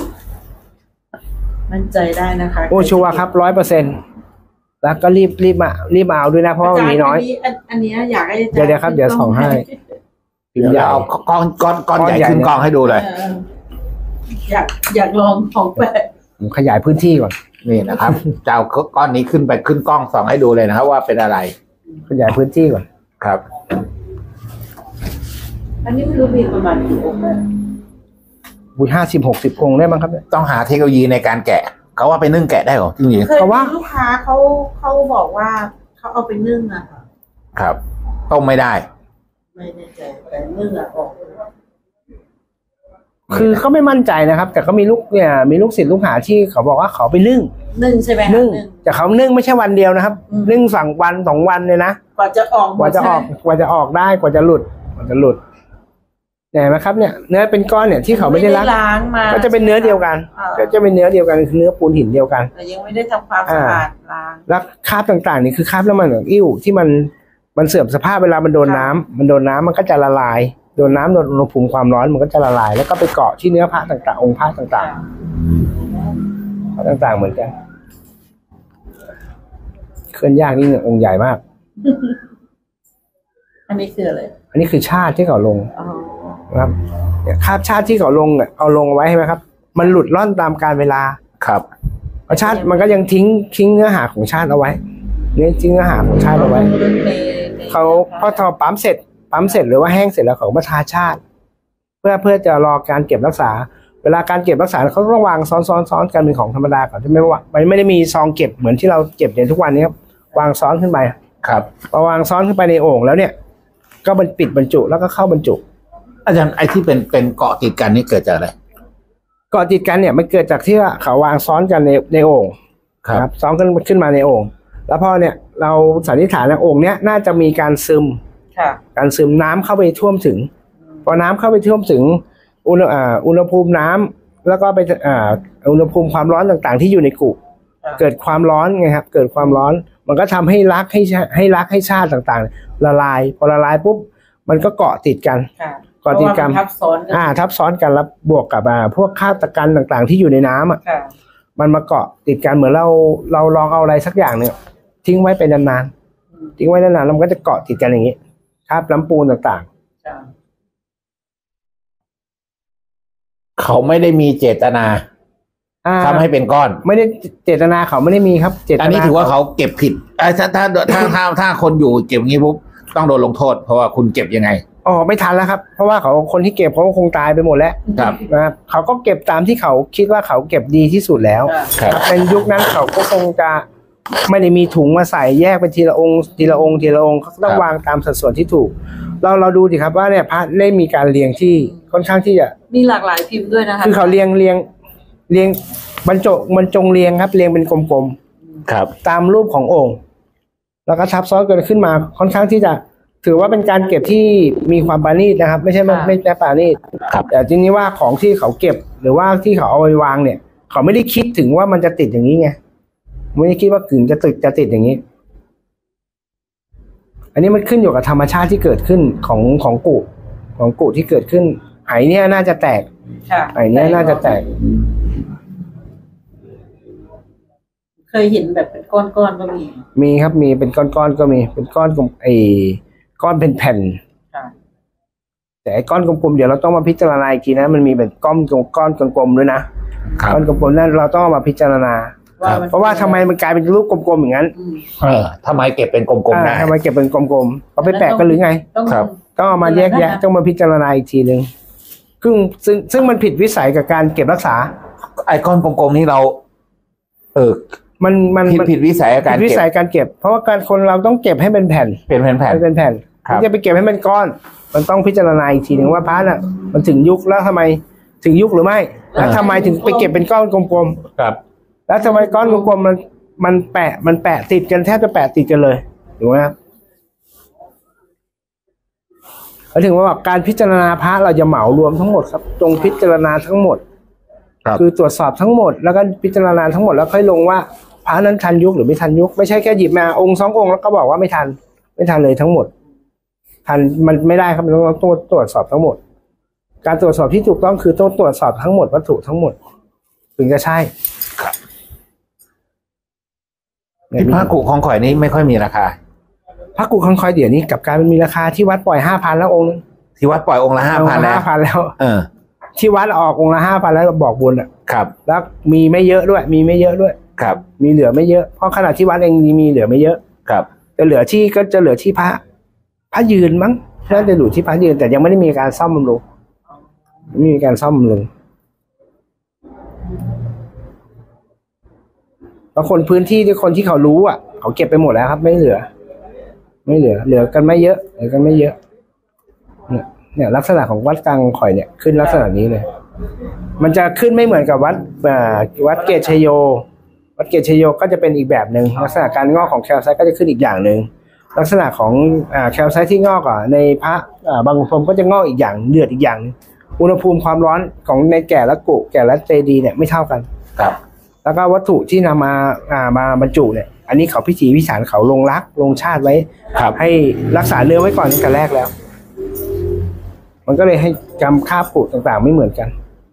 มั่นใจได้นะคะโอ้ชัวร์ครับร้อยเปอร์เซ็นต์แล้วก็รีบรีบมารีบมาเอาด้วยนะเพราะว่ามีน้อยอันนี้อยากให้เดี๋ยวเดี๋ยวครับเดี๋ยวส่องให้เดี๋ยวเอาก้อนก้อนก้อนใหญ่ขึ้นกองให้ดูเลยอยากอยากลองของแปลกผมขยายพื้นที่ก่อนนี่นะครับจะเอาก้อนนี้ขึ้นไปขึ้นกล้องส่องให้ดูเลยนะครับว่าเป็นอะไรขยายพื้นที่ก่อนครับอันนี้ไม่รู้มีประมาณกี่องค์บุญห้าสิบหกสิบองค์ได้มั้งครับต้องหาเทคโนโลยีในการแกะเขาว่าไปนึ่งแกะได้หรอจริงๆเพราะว่าลูกค้าเขาเขาบอกว่าเขาเอาไปนึ่งอะค่ะครับต้มไม่ได้ไม่แน่ใจแต่นึ่งอะออกคือเขาไม่มั่นใจนะครับแต่ก็มีลูกเนี่ยมีลูกศิษย์ลูกหาที่เขาบอกว่าเขาไปนึ่งนึ่งใช่ไหมนึ่งแต่เขานึ่งไม่ใช่วันเดียวนะครับนึ่งสั่งวันสองวันเลยนะกว่าจะออกกว่าจะออกกว่าจะออกได้กว่าจะหลุดกว่าจะหลุดเห็นไหมครับเนี่ยเนื้อเป็นก้อนเนี่ยที่เขาไม่ได้ล้างก็จะเป็นเนื้อเดียวกันก็จะเป็นเนื้อเดียวกันคือเนื้อปูนหินเดียวกันแต่ยังไม่ได้ทำความสะอาดล้างแล้วคราบต่างๆนี่คือคราบน้ำมันของอิ่วที่มันมันเสื่อมสภาพเวลามันโดนน้ำมันโดนน้ำมันก็จะละลายโดนน้ำโดนอุณหภูมิความร้อนมันก็จะละลายแล้วก็ไปเกาะที่เนื้อพระต่างๆองค์พระต่างๆพระต่างๆเหมือนกันเคลื่อนยากนี่เนี่ยองค์ใหญ่มากอันนี้คืออะไรอันนี้คือชาติที่เขาลงครับคาบชาติที่เขาลงเอาลงเอาไว้ใช่ไหมครับมันหลุดล่อนตามกาลเวลาครับชาติมันก็ยังทิ้งทิ้งเนื้อหาของชาติเอาไว้เนี่ยทิ้งเนื้อหาของชาติเอาไว้เขาพอทอปั๊มเสร็จปั๊มเสร็จหรือว่าแห้งเสร็จแล้วเขามาทาชาติเพื่อเพื่อจะรอการเก็บรักษาเวลาการเก็บรักษาเขาต้องวางซ้อนซ้อนซ้อนกันเป็นของธรรมดาก่อนที่ไม่ว่ามันไม่ได้มีซองเก็บเหมือนที่เราเก็บในทุกวันนี้ครับวางซ้อนขึ้นไปครับพอวางซ้อนขึ้นไปในโอ่งแล้วเนี่ยก็มันปิดบรรจุแล้วก็เข้าบรรจุอาจารย์ไอ้ที่เป็นเป็นเกาะติดกันนี่เกิดจากอะไรเกาะติดกันเนี่ยมันเกิดจากที่ว่าเขาวางซ้อนกันในในโอ่งครับซ้อนกันขึ้นมาในโอ่งแล้วพอเนี่ยเราสันนิษฐานว่าโอ่งเนี้ยน่าจะมีการซึมการซึมน้ำเข้าไปท่วมถึงพอน้ำเข้าไปท่วมถึงอุณหอ่าอุณหภูมิน้ำแล้วก็ไปอ่าอุณหภูมิความร้อนต่างๆที่อยู่ในกุเกิดความร้อนไงครับเกิดความร้อนมันก็ทำให้รักให้ให้รักให้ชาติต่างๆละลายพอละลายปุ๊บมันก็เกาะติดกันเกาะติดกันทับซ้อนอ่าทับซ้อนกันแล้วบวกกับอ่าพวกคราบตะกันต่างๆที่อยู่ในน้ำอ่ะมันมาเกาะติดกันเหมือนเราเราลองเอาอะไรสักอย่างเนี่ยทิ้งไว้เป็นนานๆทิ้งไว้นานๆแล้วมันก็จะเกาะติดกันอย่างนี้คราบน้ำปูนต่างๆเขาไม่ได้มีเจตนาทำให้เป็นก้อนไม่ได้เจตนาเขาไม่ได้มีครับเจตนาอันนี้ถือว่าเขาเก็บผิดถ้าถ้าถ้าถ้าถ้าคนอยู่เก็บงี้ปุ๊บต้องโดนลงโทษเพราะว่าคุณเก็บยังไงอ๋อไม่ทันแล้วครับเพราะว่าเขาคนที่เก็บเขาคงตายไปหมดแล้วครับนะครับเขาก็เก็บตามที่เขาคิดว่าเขาเก็บดีที่สุดแล้วในยุคนั้นเขาก็คงจะไม่ได้มีถุงมาใส่แยกเป็นทีละองค์ทีละองค์ทีละองค์เขาต้องวางตามสัดส่วนที่ถูกเราเราดูดิครับว่าเนี่ยพระได้มีการเรียงที่ค่อนข้างที่จะมีหลากหลายพิมพ์ด้วยนะคะคือเขาเรียงเรียงเรียงบรรจบมันจงเรียงครับเรียงเป็นกลมๆครับตามรูปขององค์แล้วก็ทับซ้อนกันขึ้นมาค่อนข้างที่จะถือว่าเป็นการเก็บที่มีความปราณีตนะครับไม่ใช่ไม่ไม่ใช่ปราณีตแต่จริงๆว่าของที่เขาเก็บหรือว่าที่เขาเอาไปวางเนี่ยเขาไม่ได้คิดถึงว่ามันจะติดอย่างนี้ไงไม่ได้คิดว่าถึงจะติดจะติดอย่างนี้อันนี้มันขึ้นอยู่กับธรรมชาติที่เกิดขึ้นของของกุของกุที่เกิดขึ้นไหเนี่ยน่าจะแตกไหเนี่ยน่าจะแตกเคยเห็นแบบเป็นก้อนๆก็มีมีครับมีเป็นก้อนๆก็มีเป็นก้อนกลมไอ้ก้อนเป็นแผ่นแต่ไอ้ก้อนกลมๆเดี๋ยวเราต้องมาพิจารณาอีกทีนะมันมีเป็นก้อนก้อนกลมๆด้วยนะก้อนกลมๆนั่นเราต้องมาพิจารณาเพราะว่าทำไมมันกลายเป็นรูปกลมๆอย่างนั้นเออทำไมเก็บเป็นกลมๆได้ทำไมเก็บเป็นกลมๆเขาไปแปะกันหรือไงครับต้องเอามาแยกแยะต้องมาพิจารณาอีกทีนึงซึ่งซึ่งซึ่งมันผิดวิสัยกับการเก็บรักษาไอ้ก้อนกลมๆนี้เราเออมันมันผิดผิดวิสัยการเก็บวิสัยการเก็บเพราะว่าการคนเราต้องเก็บให้เป็นแผ่นเป็นแผ่นแผ่นเป็นแผ่นจะไปเก็บให้มันก้อนมันต้องพิจารณาอีกทีนึงว่าพระน่ะมันถึงยุคแล้วทำไมถึงยุคหรือไม่แล้วทำไมถึงไปเก็บเป็นก้อนกลมๆครับแล้วทำไมก้อนกลมๆมันมันแปะมันแปะติดกันแทบจะแปะติดกันเลยถูกไหมครับเขาถึงว่าการพิจารณาพระเราจะเหมารวมทั้งหมดครับจงพิจารณาทั้งหมดคือตรวจสอบทั้งหมดแล้วก็พิจารณาทั้งหมดแล้วค่อยลงว่าพระนั้นทันยุคหรือไม่ทันยุคไม่ใช่แค่หยิบมาองค์สององค์แล้วก็บอกว่าไม่ทันไม่ทันเลยทั้งหมดทันมันไม่ได้ครับเราต้องตรวจสอบทั้งหมดการตรวจสอบที่ถูกต้องคือต้องตรวจสอบทั้งหมดวัตถุทั้งหมดถึงจะใช่ครับที่พระกุคลองข่อยนี้ไม่ค่อยมีราคาพระกุคลองข่อยเดี๋ยวนี้กับการมันมีราคาที่วัดปล่อยห้าพันแล้วองค์ที่วัดปล่อยองค์ละห้าพันแล้วห้าพันแล้วเออที่วัดออกองค์ละห้าพันแล้วบอกบุญอ่ะครับแล้วมีไม่เยอะด้วยมีไม่เยอะด้วยครับมีเหลือไม่เยอะเพราะขนาดที่วัดเองมีเหลือไม่เยอะครับจะเหลือที่ก็จะเหลือที่พระพระยืนมั้งน่าจะอยู่ที่พระยืนแต่ยังไม่ได้มีการซ่อมบำรุงไม่มีการซ่อมบำรุงบางคนพื้นที่ที่คนที่เขารู้อ่ะเขาเก็บไปหมดแล้วครับไม่เหลือไม่เหลือเหลือกันไม่เยอะเหลือกันไม่เยอะเนี่ยเนี่ยลักษณะของวัดกลางข่อยเนี่ยขึ้นลักษณะนี้เลยมันจะขึ้นไม่เหมือนกับวัดวัดเกศชโยวัดเกศชโยก็จะเป็นอีกแบบหนึ่งลักษณะการงอกของแคลไซต์ก็จะขึ้นอีกอย่างหนึ่งลักษณะของแคลไซต์ที่งอกอ่ะในพระบางพรมก็จะงอกอีกอย่างเดือดอีกอย่างอุณหภูมิความร้อนของในแก่และกุแก่และเจดีเนี่ยไม่เท่ากันครับแล้วก็วัตถุที่นำมาอ่ามาบรรจุเนี่ยอันนี้เขาพิถีพิถันเขาลงรักลงชาติไว้ให้รักษาเนื้อไว้ก่อนตั้งแต่แรกแล้วมันก็เลยให้กำค่าปุต่างๆไม่เหมือนกัน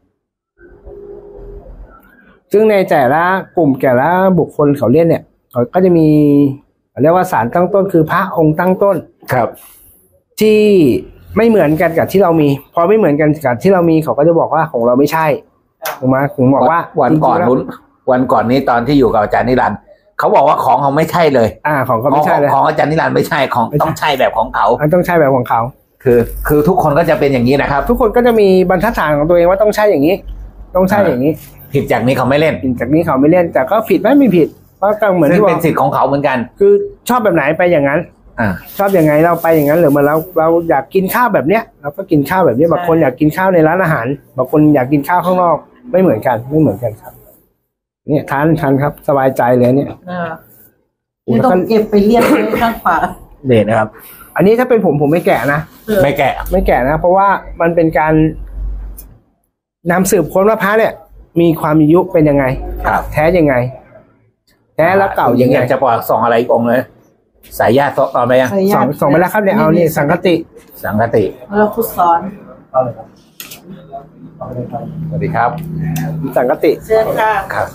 ซึ่งในแต่ละกลุ่มแต่ละบุคคลเขาเรียกเนี่ยเขาก็จะมีเรียกว่าสารตั้งต้นคือพระองค์ตั้งต้นครับที่ไม่เหมือนกันกับที่เรามีพอไม่เหมือนกันกับที่เรามีเขาก็จะบอกว่าของเราไม่ใช่ถูกไหมผมบอกว่าวันก่อนนู้นวันก่อนนี้ตอนที่อยู่กับอาจารย์นิรันดร์เขาบอกว่าของเขาไม่ใช่เลยอ่าของเขาไม่ใช่เลยของอาจารย์นิรันดร์ไม่ใช่ของต้องใช่แบบของเขาต้องใช่แบบของเขาคือคือทุกคนก็จะเป็นอย่างนี้นะครับทุกคนก็จะมีบรรทัดฐานของตัวเองว่าต้องใช่อย่างนี้ต้องใช่อย่างนี้ผิดจากนี้เขาไม่เล่นผิดจากนี้เขาไม่เล่นแต่ก็ผิดไหมไม่ผิดเพราะก็เหมือนที่ว่าเป็นสิทธิ์ของเขาเหมือนกันคือชอบแบบไหนไปอย่างนั้นอ่าชอบอย่างไงเราไปอย่างนั้นหรือมาเราเราอยากกินข้าวแบบเนี้ยเราก็กินข้าวแบบนี้บางคนอยากกินข้าวในร้านอาหารบางคนอยากกินข้าวข้างนอกไม่เหมือนกันไม่เหมือนกันครับเนี่ยทานทานครับสบายใจเลยเนี่ยนี่ต้องเก็บไปเลี้ยงไว้ข้างฝาเด็ดนะครับอันนี้ถ้าเป็นผมผมไม่แกะนะไม่แกะไม่แกะนะเพราะว่ามันเป็นการนำสืบค้นว่าพระเนี่ยมีความอายุเป็นยังไงแท้ยังไงแท้แล้วเก่ายังไงจะปล่อยส่องอะไรอีกองเลยสายญาติต่อไปยังส่องส่องไปแล้วครับเนี่ยเอานี่สังคติสังคติแล้วพุทธสอนสวัสดีครับสังคติเชิญค่ะครับ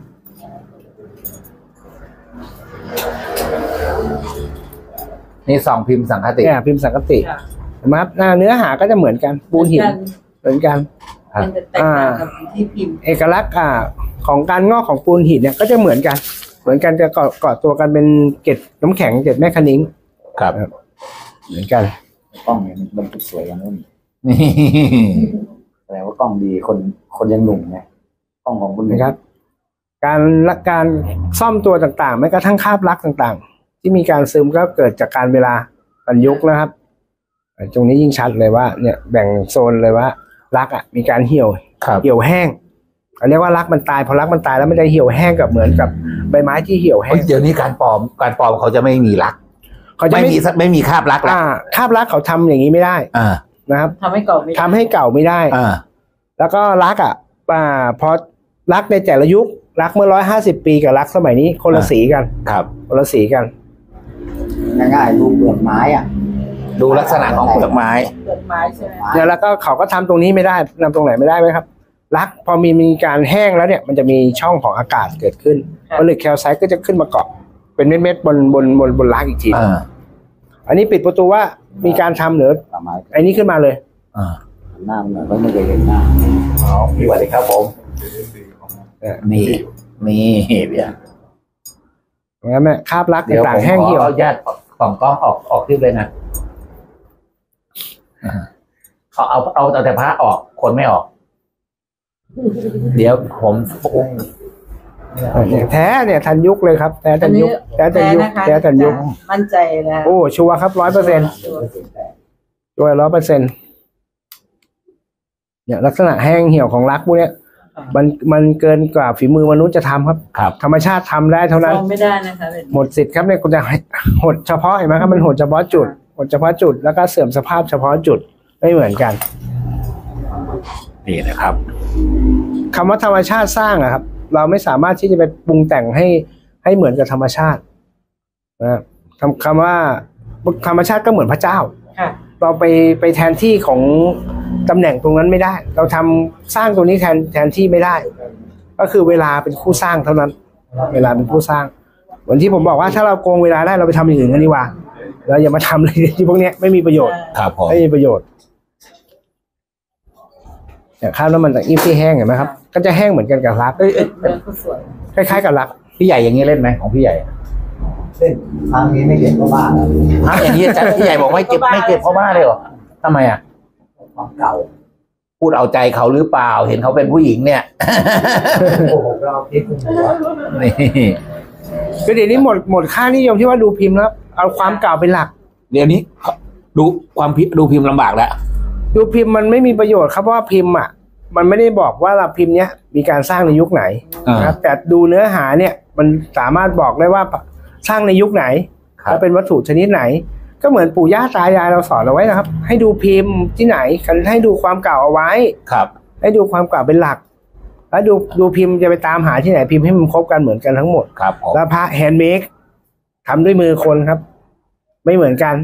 นี่สองพิมพ์สังคติเนี่ยพิมพ์สังคตินะครับหน้าเนื้อหาก็จะเหมือนกันปูนหินเหมือนกันอ่าเอกลักษณ์อ่าของการงอกของปูนหินเนี่ยก็จะเหมือนกันเหมือนกันจะเกาะเกาะตัวกันเป็นเกล็ดน้ำแข็งเกล็ดแม่คะนิ้งครับเหมือนกันกล้องเนี่ยมันสวยอย่างนู้นนี่แสดงว่ากล้องดีคนคนยังหนุ่มไงกล้องของคุณนะครับ การละการซ่อมตัวต่างๆแม้กระทั่งคราบลักต่างๆที่มีการซึมก็เกิดจากการเวลาการยุคนะครับตรงนี้ยิ่งชัดเลยว่าเนี่ยแบ่งโซนเลยว่าลักอ่ะมีการเหี่ยวเหี่ยวแห้งเขาเรียกว่ารักมันตายพอรักมันตายแล้วไม่ได้เหี่ยวแห้งกับเหมือนกับใบไม้ที่เหี่ยวแห้งเดี๋ยวนี้การปลอมการปลอมเขาจะไม่มีรักเขาจะไม่มีไม่มีคราบรักแล้วคราบรักเขาทำอย่างนี้ไม่ได้อ่านะครับทำให้เก่าไม่ทำให้เก่าไม่ได้อ่าแล้วก็รักอ่ะอ่าพอรักในแต่ละยุครักเมื่อร้อยห้าสิบปีกับรักสมัยนี้คนละสีกันครับคนละสีกันง่ายๆดูเปลือกไม้อ่ะดูลักษณะของเปลือกไม้เปลือกไม้ใช่ไหมเนี่ยแล้วก็เขาก็ทำตรงนี้ไม่ได้นำตรงไหนไม่ได้ไหมครับรักพอมีมีการแห้งแล้วเนี่ยมันจะมีช่องของอากาศเกิดขึ้นผลึกแคลไซต์ก็จะขึ้นมาเกาะเป็นเม็ดๆบนบนบนบนรักอีกทีอันนี้ปิดประตูว่ามีการทำหรือไอ้นี้ขึ้นมาเลยอ่าหน้าเหมือนก็ไม่เคยเห็นหน้าอ๋อสวัสดีครับผมนี่นี่เนี่ยงั้นแม่คราบรักต่างๆแห้งเหี่ยวเอาญาติส่องกล้องออกออกที่เลยนะเขาเอาเอาแต่พระออกคนไม่ออกเดี๋ยวผมแท้เนี่ยทันยุคเลยครับแท้ทันยุคแท้ทันยุคแท้ทันยุคมั่นใจนะโอ้ชัวร์ครับร้อยเปอร์เซ็นต์ชัวร์ร้อยเปอร์เซ็นต์เนี่ยลักษณะแห้งเหี่ยวของรักพวกเนี้ยมันมันเกินกว่าฝีมือมนุษย์จะทำครับธรรมชาติทำได้เท่านั้นไม่ได้นะคะหมดสิทธิ์ครับเนี่ยคุณจะหดเฉพาะเห็นไหมครับมันหดเฉพาะจุดหดเฉพาะจุดแล้วก็เสื่อมสภาพเฉพาะจุดไม่เหมือนกันนี่นะครับคำว่าธรรมชาติสร้างอะครับ เราไม่สามารถที่จะไปปรุงแต่งให้ให้เหมือนกับธรรมชาตินะคำคำว่าธรรมชาติก็เหมือนพระเจ้าเราไปไปแทนที่ของตำแหน่งตรงนั้นไม่ได้ เราทำสร้างตรงนี้แทนแทนที่ไม่ได้ ก็คือเวลาเป็นคู่สร้างเท่านั้นเวลาเป็นผู้สร้างเหมือนที่ผมบอกว่าถ้าเราโกงเวลาได้เราไปทำอย่างอื่นกันดีกว่าเราอย่ามาทำเลยที่พวกนี้ไม่มีประโยชน์ไม่มีประโยชน์เนี่ยข้าวน้ำมันจากอีฟที่แห้งเห็นไหมครับก็จะแห้งเหมือนกันกับรักเอ้ยคล้ายๆกับรักพี่ใหญ่อย่างนี้เล่นไหมของพี่ใหญ่เล่นทางนี้ไม่เก็บเพราะบ้าฮะอย่างนี้จัดพี่ใหญ่บอกไม่เก็บไม่เก็บเพราะบ้าเลยเหรอทำไมอ่ะความเก่าพูดเอาใจเขาหรือเปล่าเห็นเขาเป็นผู้หญิงเนี่ยโอ้โหเราคิดนี่ก็เดี๋ยวนี้หมดหมดค่านิยมที่ว่าดูพิมพ์แล้วเอาความเก่าเป็นหลักเดี๋ยวนี้ดูความดูพิมพ์ลำบากแล้วดูพิมพ์มันไม่มีประโยชน์ครับเพราะว่าพิมพ์อ่ะมันไม่ได้บอกว่าเราพิมพ์เนี้ยมีการสร้างในยุคไหนนะครับแต่ดูเนื้อหาเนี่ยมันสามารถบอกได้ว่าสร้างในยุคไหนและเป็นวัตถุชนิดไหนก็เหมือนปู่ย่าตายายเราสอนเอาไว้นะครับให้ดูพิมพ์ที่ไหนกันให้ดูความเก่าเอาไว้ครับให้ดูความเก่าเป็นหลักแล้วดูดูพิมพ์จะไปตามหาที่ไหนพิมพ์ให้มันครบกันเหมือนกันทั้งหมดครับแล้วพระแฮนด์เมดทำด้วยมือคนครับไม่เหมือนกัน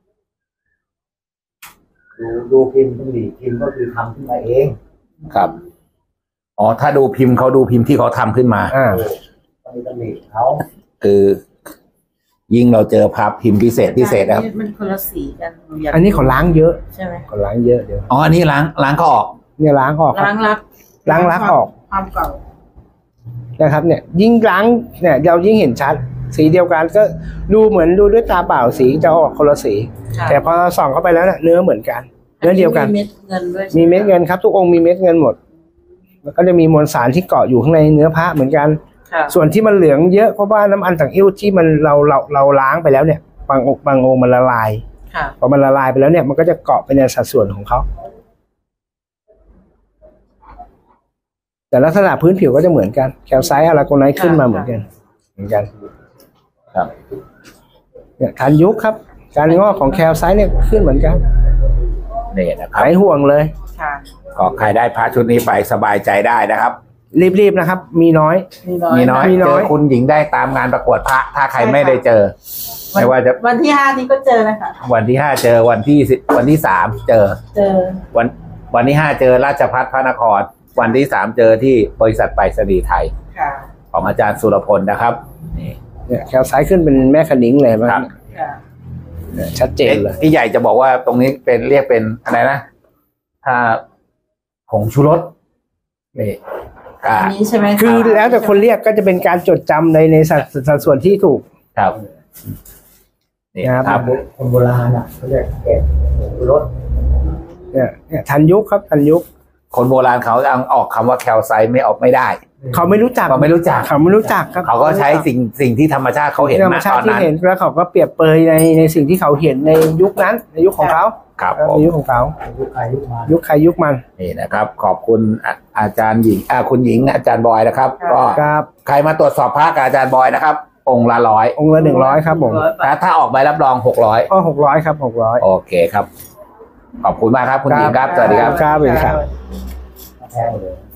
ดูดูพิมพ์ต้องดีพิมพ์ก็คือทำขึ้นมาเองครับอ๋อถ้าดูพิมพ์เขาดูพิมพ์ที่เขาทำขึ้นมาอ่าต้องมีตำหนิเขาคือยิ่งเราเจอพระพิมพ์พิเศษพิเศษนะครับมันคนละสีกันหยากอันนี้เขาล้างเยอะใช่ไหมเขาล้างเยอะเดี๋ยวอ๋ออันนี้ล้างล้างก็ออกเนี่ยล้างออกครับล้างรักล้างรักออกความเก่านะครับ เนี่ย ยิ่งล้างเนี่ยเรายิ่งเห็นชัด สีเดียวกันก็ดูเหมือนดูด้วยตาเปล่าสีจะออกคนละสีค่ะแต่พอส่องเข้าไปแล้วเนี่ยเนื้อเหมือนกัน เนื้อเดียวกันมีเม็ดเงินด้วยมีเม็ดเงินครับ ทุกองค์มีเม็ดเงินหมด แล้วก็จะมีมวลสารที่เกาะอยู่ข้างในเนื้อพระเหมือนกันค่ะส่วนที่มันเหลืองเยอะเพราะว่าน้ำอัญถังอิ้วที่มันเราเราเราล้างไปแล้วเนี่ยบางองค์บางองค์มันละลายค่ะพอมันละลายไปแล้วเนี่ยมันก็จะเกาะไปในสัดส่วนของเขาแต่ลักษณะพื้นผิวก็จะเหมือนกันแคลไซต์อะลาโกไนท์ขึ้นมาเหมือนกัน เหมือนกันครับเนี่ยทันยุคครับ การงอกของแคลไซต์เนี่ยขึ้นเหมือนกันนี่นะครับหายห่วงเลยค่ะก็ใครได้พระชุดนี้ไปสบายใจได้นะครับรีบๆนะครับ มีน้อยมีน้อยมีน้อยมีน้เจออย คุณหญิงได้ตามงานประกวดพระถ้าใครไม่ได้เจอ ไม่ว่าจะวันที่ห้านี้ก็เจอนะคะวันที่ห้าเจอวันที่สิบวันที่สามเจอเจอวันวันที่ห้าเจอราชภัฏพระนคร วันที่สามเจอที่บริษัทไปรษณีย์ไทยค่ะของอาจารย์สุรพลนะครับนี่เนี่ยแคลไซต์ขึ้นเป็นแม่คณิ้งเลยมั้งครับค่ะเนี่ยชัดเจนเลยพี่ใหญ่จะบอกว่าตรงนี้เป็นเรียกเป็นอะไรนะถ้าผงชูรสนี่อ่าอันนี้ใช่ไหมคือแล้วแต่คนเรียกก็จะเป็นการจดจำในในสัดสัดส่วนที่ถูกครับนี่นะครับครับคนโบราณอ่ะเขาเรียกเก็บรถเนี่ยเนี่ยทันยุคครับทันยุคคนโบราณเขาเอาออกคำว่าแคลไซต์ไม่ออกไม่ได้เขาไม่รู้จักเขาไม่รู้จักเขาไม่รู้จักครับเขาก็ใช้สิ่งสิ่งที่ธรรมชาติเขาเห็นธรรมนะชาตติอนที่นั้นเห็นแล้วเขาก็เปรียบเปรยในในสิ่งที่เขาเห็นในยุคนั้นในยุคของเขาครับในผมยุคของเขายุคใครยุคมายุคใครยุคมันนี่นะครับ ขอบคุณอาอาจารย์หญิงอ่าคุณหญิงอาจารย์บอยนะครับ ก็ครับใครมาตรวจสอบพระกับอาจารย์บอยนะครับ องค์ละร้อยองค์ละหนึ่งร้อยครับผมแล้วถ้าออกใบรับรองหกร้อยก็หกร้อยครับหกร้อยโอเคครับ ขอบคุณมากครับ คุณหญิงครับ สวัสดีครับครับสวัสดีครับแพงเลย